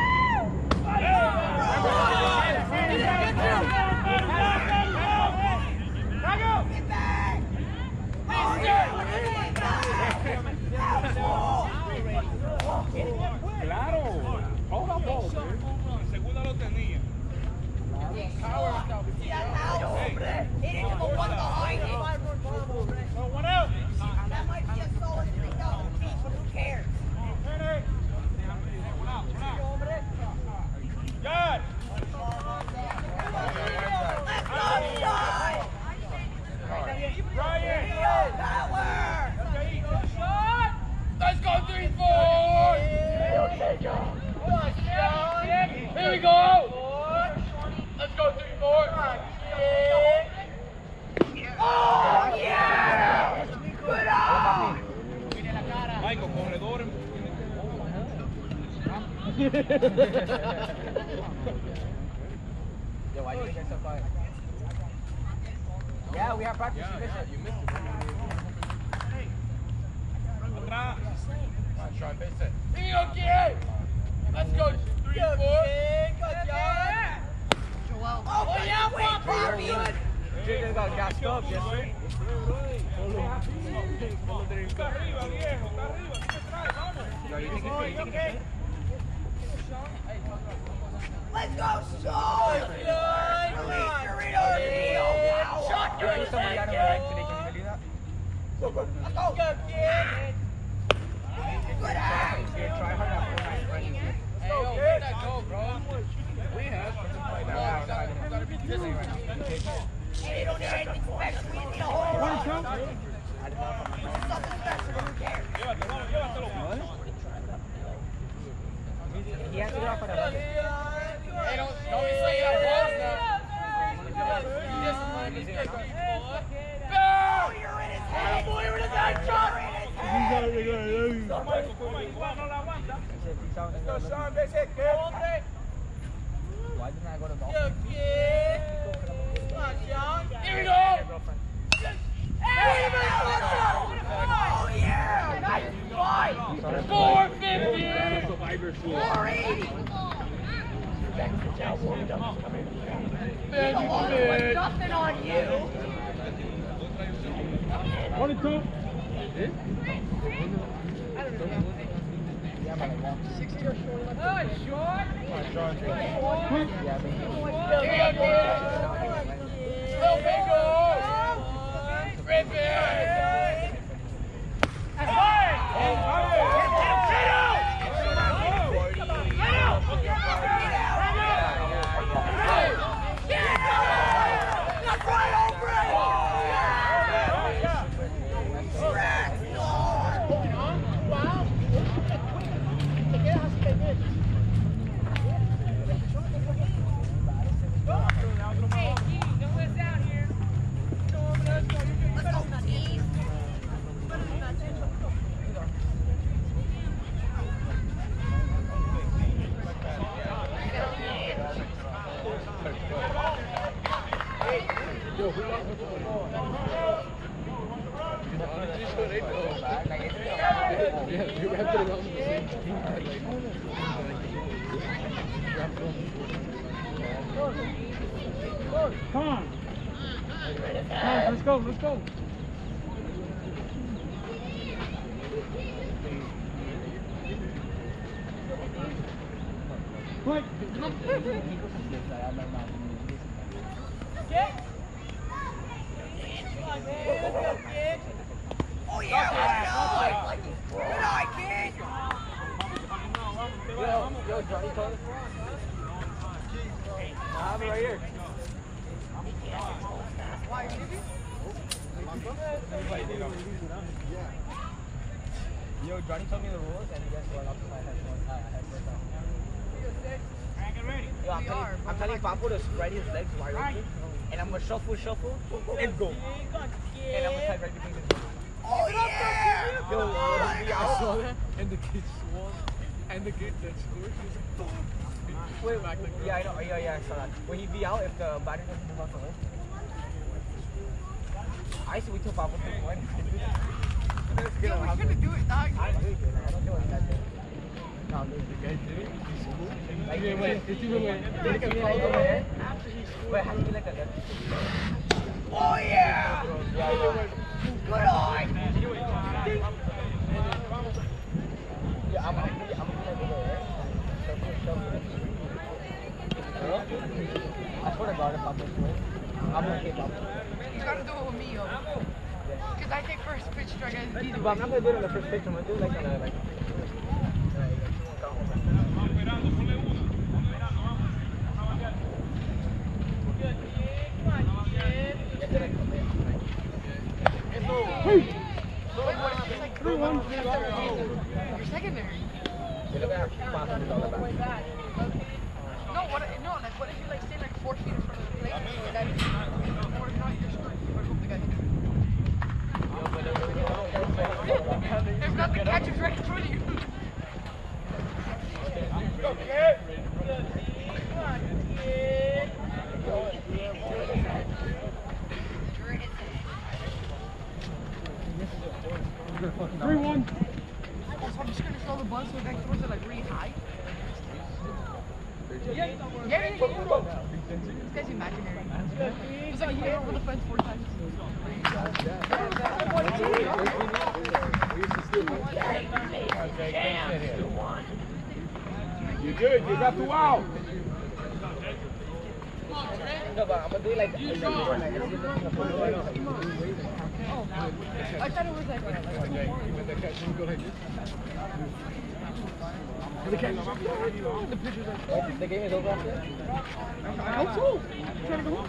Get back! Oh, Claro. Hold on, ball. Segunda lo tenía. One out. That might be a solid 3,000 feet, but who cares? Good. Let's go, Sean! Ryan. Power! Let's go, 3-4. Here we go. Let's go, 3-4. Oh, yeah! Good on! Michael, corredor. Yo, why do you think I'm so quiet? Yeah, we have practice. You missed it. atrás. Here you go, kid. Let's go. 3, 4. Oh, yeah, wait, Bobby. Jake got gassed up, yes, sir. Está arriba, viejo, está arriba. ¿Qué traes? Vamos. Let's go, Sean. Release your deal. Shot your If somebody got him right today, can you do that? Let's go, kid. Good eye. Yeah, try hard out for my friend. Hey, yo, let that go, bro. We have. Gotta be busy right now. Hey, you don't need anything special. We need a whole lot. Something special, who cares? He has to get off on a level. Hey, don't be saying that balls now. Discipline this kid, boy. Go! You're in his head. Boy, you're in his head. Shot in his head. Why didn't I go to golf? Yo, kid. Come on, Sean. Here we go. Hey, oh, yeah. Nice fight. 450. 480. Nothing on you. 22. Come on. Let's go, let's go. Quick. Oh, yeah. Good eye, kid. Yo, Johnny told us. I have it right here. Yo, Johnny told me the rules, and guess what? I'll put my headphones on. Yo, I'm telling Papo to spread his legs wide open, and I'm gonna shuffle, and go. And I'm gonna type right between his legs. Oh, yeah. Yo, I saw that. And the kid swung. And the kid that scored, he was like, fuck. Wait, yeah, I know. Yeah, I saw that. When he be out, if the batter doesn't move off the list. I used to wait till Papo took one. Yo, we couldn't do it, dog. I do it. I don't do it that day. No, I'm doing The guy did it. He scored. Like, It's even when. Did it like over there? Wait, how do you like that? Oh, yeah. Good eye. Yeah, I'm gonna do that over there. I swear to God, if I'm this way, I'm gonna take off. You gotta do it with me, yo. Because I take first pitch strike as either But I'm not gonna do it on the first pitch. I'm gonna do it like on a like. You're secondary. No, like what if you like stay like 4 feet in front of the plate? The guy hits you? Or if not, you're screwed. I hope the guy hits you. If not, the catcher's right in front of you. guy's imaginary. He's like, he ran over the fence 4 times. You good? You got 2 out. No, but I'm gonna do it like I thought it was like the game is over after that? I hope so. Trying to go.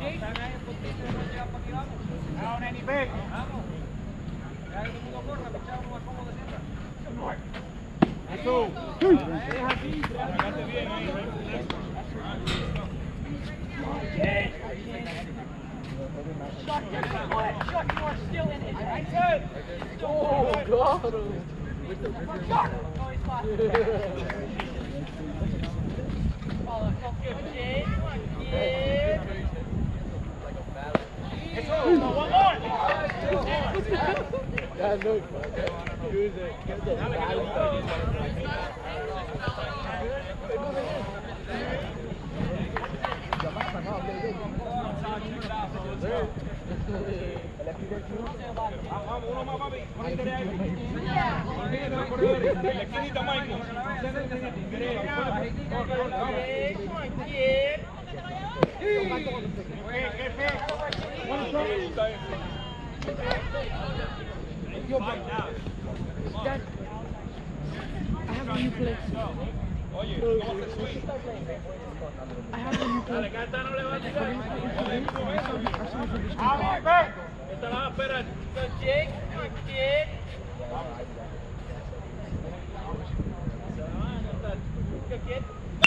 Shut, you are still in his right. Oh, God. Shut. Oh, he's flat. Oh, come on, kid. Come on, kid. One more. Uno más, papi. Ponete ahí. Olvídate de los corredores. En la esquinita, Michael. Come on, kid. Dad, I have a new place. Oye, no vas a swing. I have a new place. Esta la espera. Go, Jake. Come on, kid. Go, kid.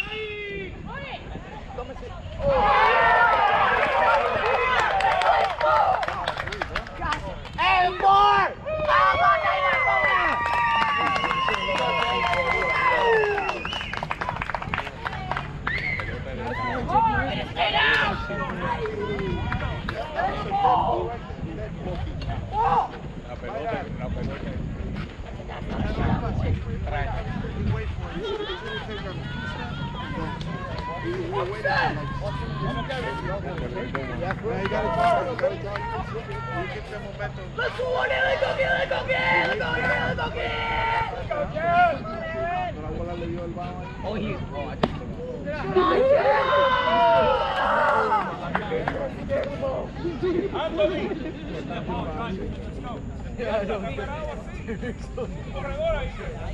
Oh, he. Oh, I just. Anthony. Corredor ahí.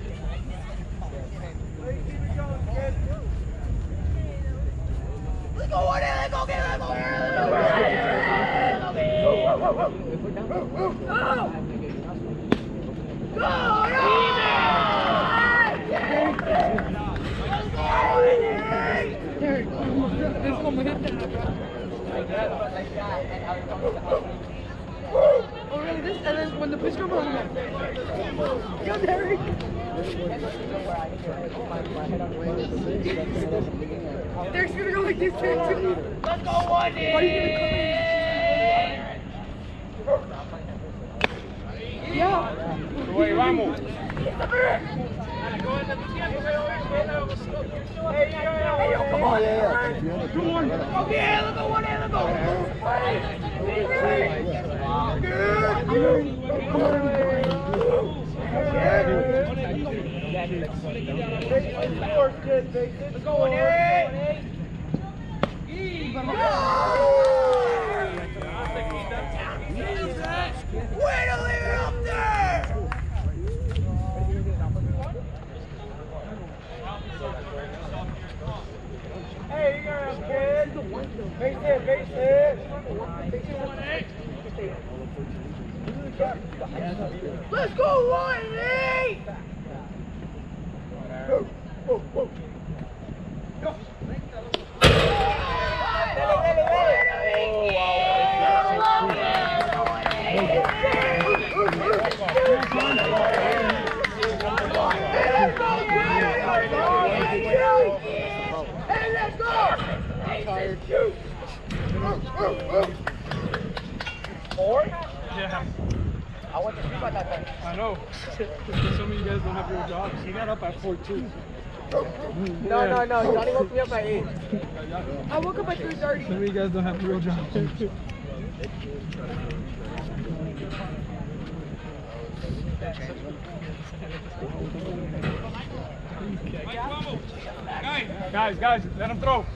Oh, really? This? And then when the pitch comes on, go, Derek. Derek's gonna go like this, too. Let's go, one. Why are you gonna come in? Yeah. Oye, vamos. Come on, yeah. Okay, let's go, one. Let's go, one. Way to leave it up there! Hey, you got it, kid. Base hit, base hit. Let's go, 1-8! Yeah. I went to sleep at that time. I know. Some of you guys don't have your jobs. He got up at 4:02. No, Johnny woke me up at 8. I woke up at 3:30. Some of you guys don't have real jobs. Guys, let him throw.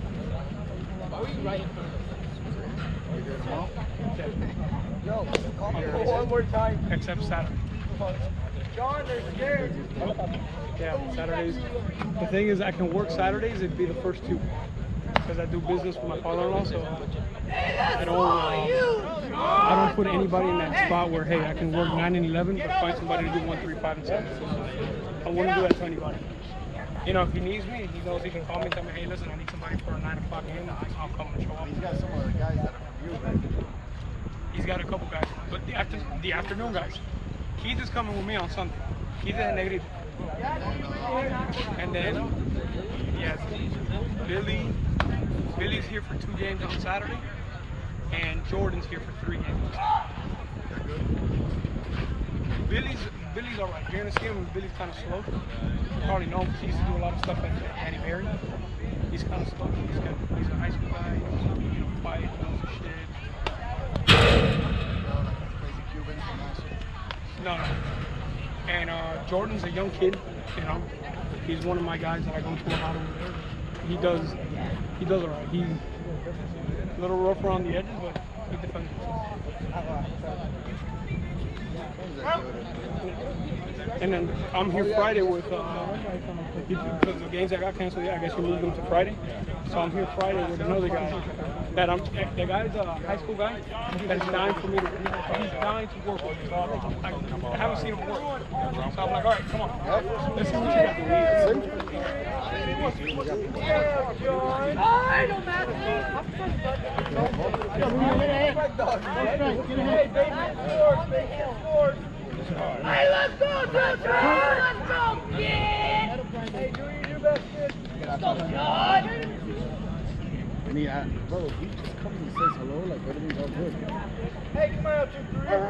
One more time. Except Saturday. John, they're scared. Yeah, Saturdays. The thing is, I can work Saturdays. It'd be the first 2 because I do business with my father-in-law. So I don't put anybody in that spot where, hey, I can work 9 and 11, but find somebody to do 1, 3, 5, and 7. I wouldn't do that to anybody. You know, if he needs me, he knows he can call me and tell me, hey, listen, I need somebody for a 9 o'clock game. I'll come and show up. He's got some other guys that are from you. He's got a couple guys, but the afternoon guys. Keith is coming with me on Sunday. Keith is in Negrito. And then, yes, Billy's here for 2 games on Saturday, and Jordan's here for 3 games. Billy's all right. You're gonna see him. Billy's kind of slow. You probably know him because he used to do a lot of stuff at Hattie Berry. He's kind of slow. He's a high school guy. You know, quiet, knows his shit. Crazy Cuban from last year. No. And Jordan's a young kid, you know. He's one of my guys that I go to a lot over there. He does all right. He's a little rough around the edges, but he defends. And then I'm here Friday with because the games that got canceled. I guess we moved them to Friday. So I'm here Friday with another guy that the guy's a high school guy that's dying for me to. He's dying to work with me. So I haven't seen him work. So I'm like, all right, come on, let's see what you got. Hey, let's go, John! Let's go, kid! Hey, do your best, kid. Let's go, John! And he, bro, he just comes and says hello, like everything's all good. Hey, come on, 2, 3. Go!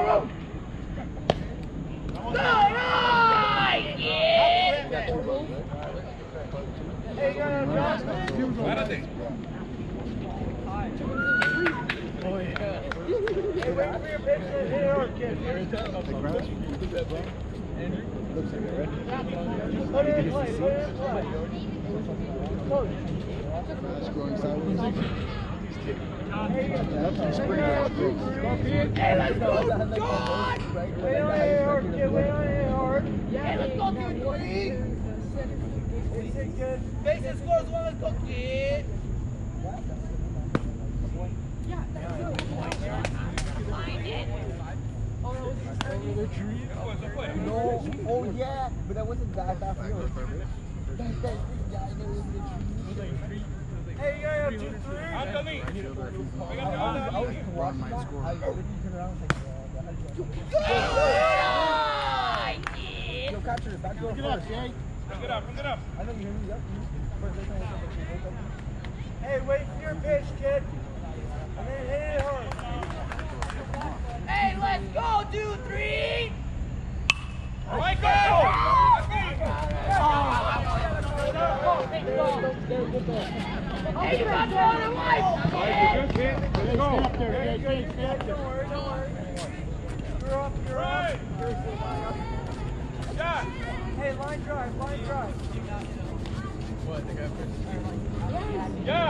Right, kid! Hey, you got John? Oh yeah. Hey, wait for your pitch and hit it hard, kid. The grass, you did that, bro? Looks like it, right? Put it in play, put it in play. Grass growing sideways. Hey, let's go, John! Wait on it hard, kid. Wait on it hard. Hey, let's go, 2, 3! Basic, good. Bases scores 1, let's go, kid! No, oh yeah, but that wasn't that bad for you. Hey, you gotta have 2, 3. Ron might score. Yo, capture it. Back door first. Bring it up. I know you hear me. Hey, wait for your pitch, kid. And then hit it hard. Hey, let's go, 2, 3! Michael! Hey, you got one on Mike! You're up. Yeah. Hey, line drive. Yeah.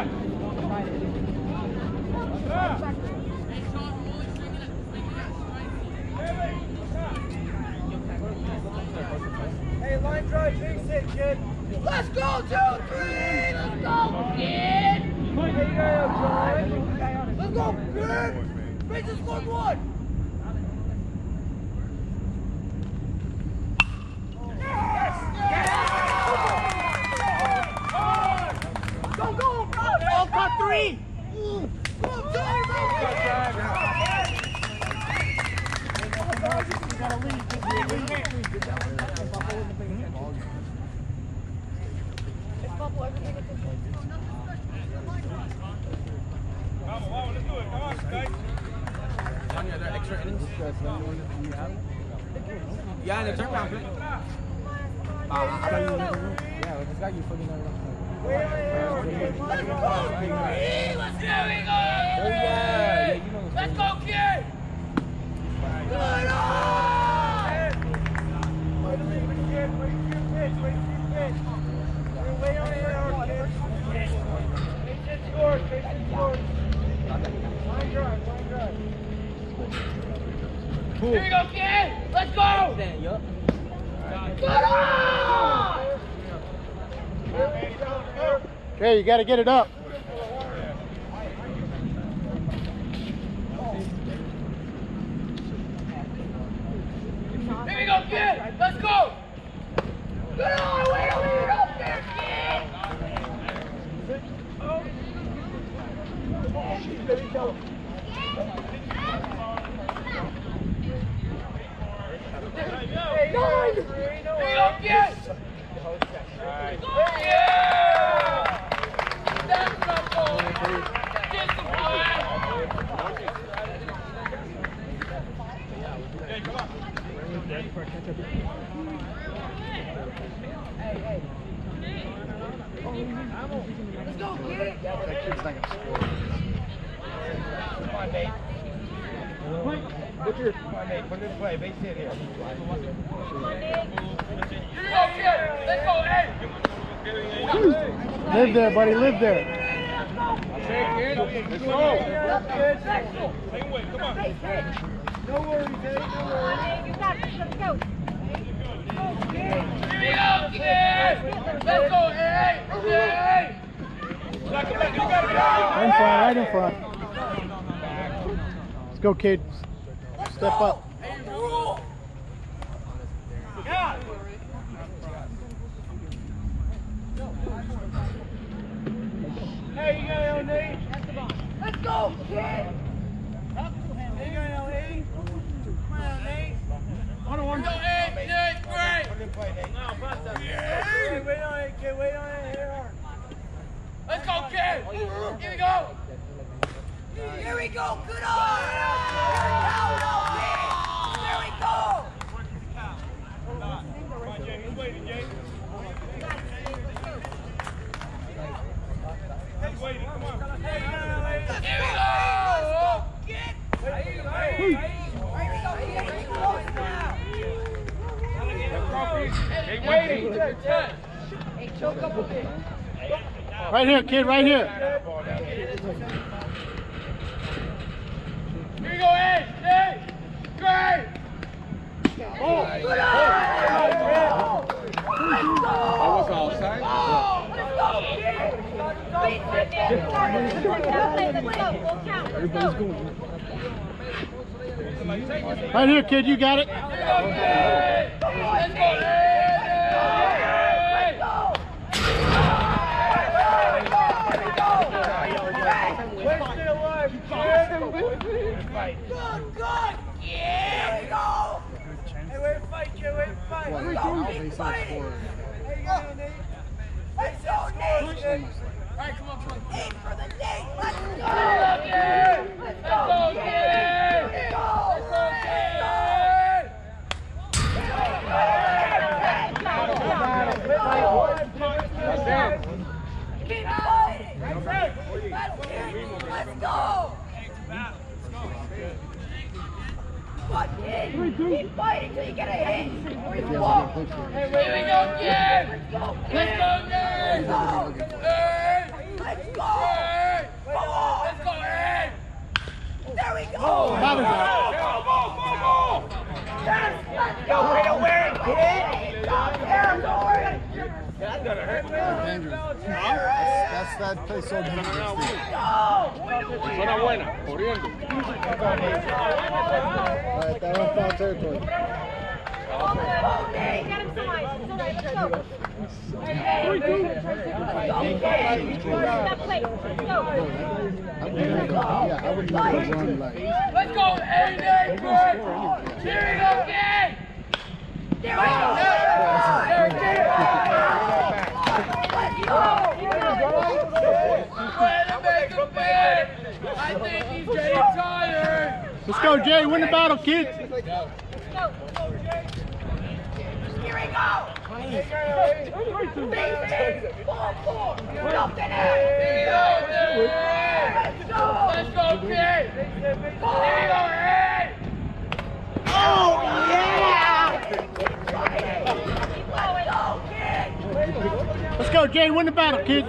Hey, line drive, big hit, kid. Let's go, 2, 3! Let's go, kid! Hey, you gotta have drive. Let's go, kid! Bases scored 1! Go, bro! Oh, got 3! Go, Johnny, bro! Vamos, let's do it. Come on, guys. Yeah, in the turnaround. Yeah, He's got you footing on the left side. Let's go, kid! Let's go! Let's go, kid! Good on! Here we go, kid! Let's go! Good on! Okay, you got to get it up. Here we go, kid! Let's go! Good on! Way to lead up there, kid! Here we go, kid! Yeah! That's the ball! Get the flag! Hey, come on. Let's go, kid! That kid's not going to score. Come on, mate. Put your, come on, mate. Put it in play. Base hit here. Here we go, kid! Let's go, hey! Live there, buddy. Live there. Let's go. Same way, come on. No worries, Dave. No worries. You got it. Let's go. Here we go, kid! Let's go, hey! Hey! Black, you got it. Right in front, right in front. Let's go, kid. Step up. Hey, rule! Yeah. Hey, you got it, Nate. Let's go, kid! Hey, you got it, Nate. Come on, Nate. Go, hey, Nate, great! Put it in play, Nate. Yeah. Hey, wait on it, kid. Wait on it. Here. Let's go, kid! Here we go! Here we go! Good on! There we go! Come on, Jay. He's waiting, Jay. He's waiting. Come on. Here we go! Get! Hey, waiting. Hey, choke up a bit. Right here, kid. Right here. Here we go, hey! Hey! Great! Oh! Good on! Let's go! was outside. Let's go, kid! Everybody's going. Right here, kid. You got it. Let's go, hey! Good! Yeah! Here we go! Hey, wait to fight, kid. Wait to fight. Well, Let's go, now keep they say fighting. score. Hey, you got it, Nate. Let's go, Nate! Alright, come on, come on. Aim for the Nate! Let's go! Let's go, kid! Let's go, kid! Keep fighting! Let's go! Come on, kid! Keep fighting till you get a hit! Or you walk! Here we go, kid! Let's go, kid! Let's go! Let's go! Come on! Let's go, hey! There we go! Yes, let's go! Way to wear it, kid! Territory! That's gonna hurt. That's that place so dangerous. Go! Zona buena, corriendo. Alright, that one foul territory. Get him some ice. It's all right. Let's go. That plate. Let's go. I would run like. Let's go, hey, Nate! Here we go, kid! There we go! Way to make him big! I think he's getting tired! Let's go, Jay. Win the battle, kid. Let's go. Here we go! Ball four. Nothing else. Let's go, kid. Oh, yeah. Let's go, Jay. Win the battle, kid.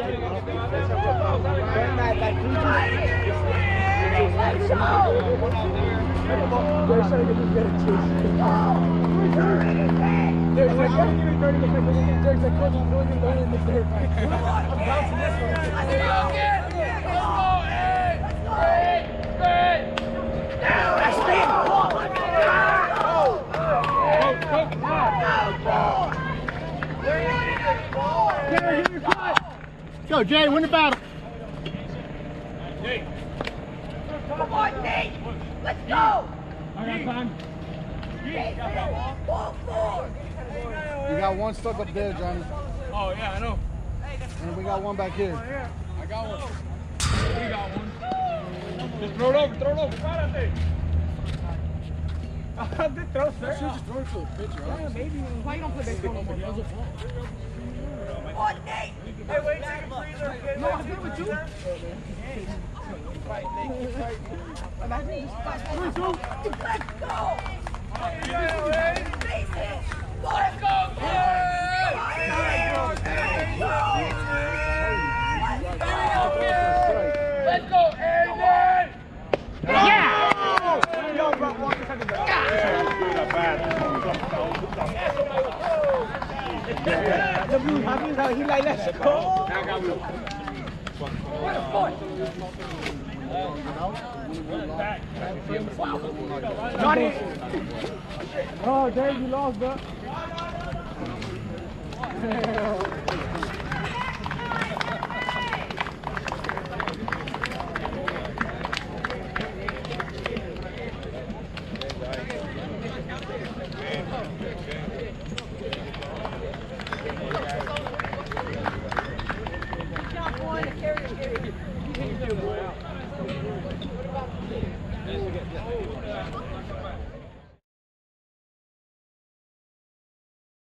Go, Jay. Win the battle. Come on, Nate. Let's go. I got time. Ball four. You got one stuck up there, Johnny. Oh, yeah, I know. And we got one back here. I got one. We got one. Just throw it over, Párate. I did throw, sir. Just throw it to the pitcher, right? Yeah, maybe. Why you don't play baseball no more? Come on, Nate. Hey, wait, take a breather. No, I'm good with you. Imagine just fast forward, too. Let's go. Base hit. Let's go, kid! Let's go, Aiden! The blue happy is how he like let's go. Johnny! Oh, Dave, you lost, bro.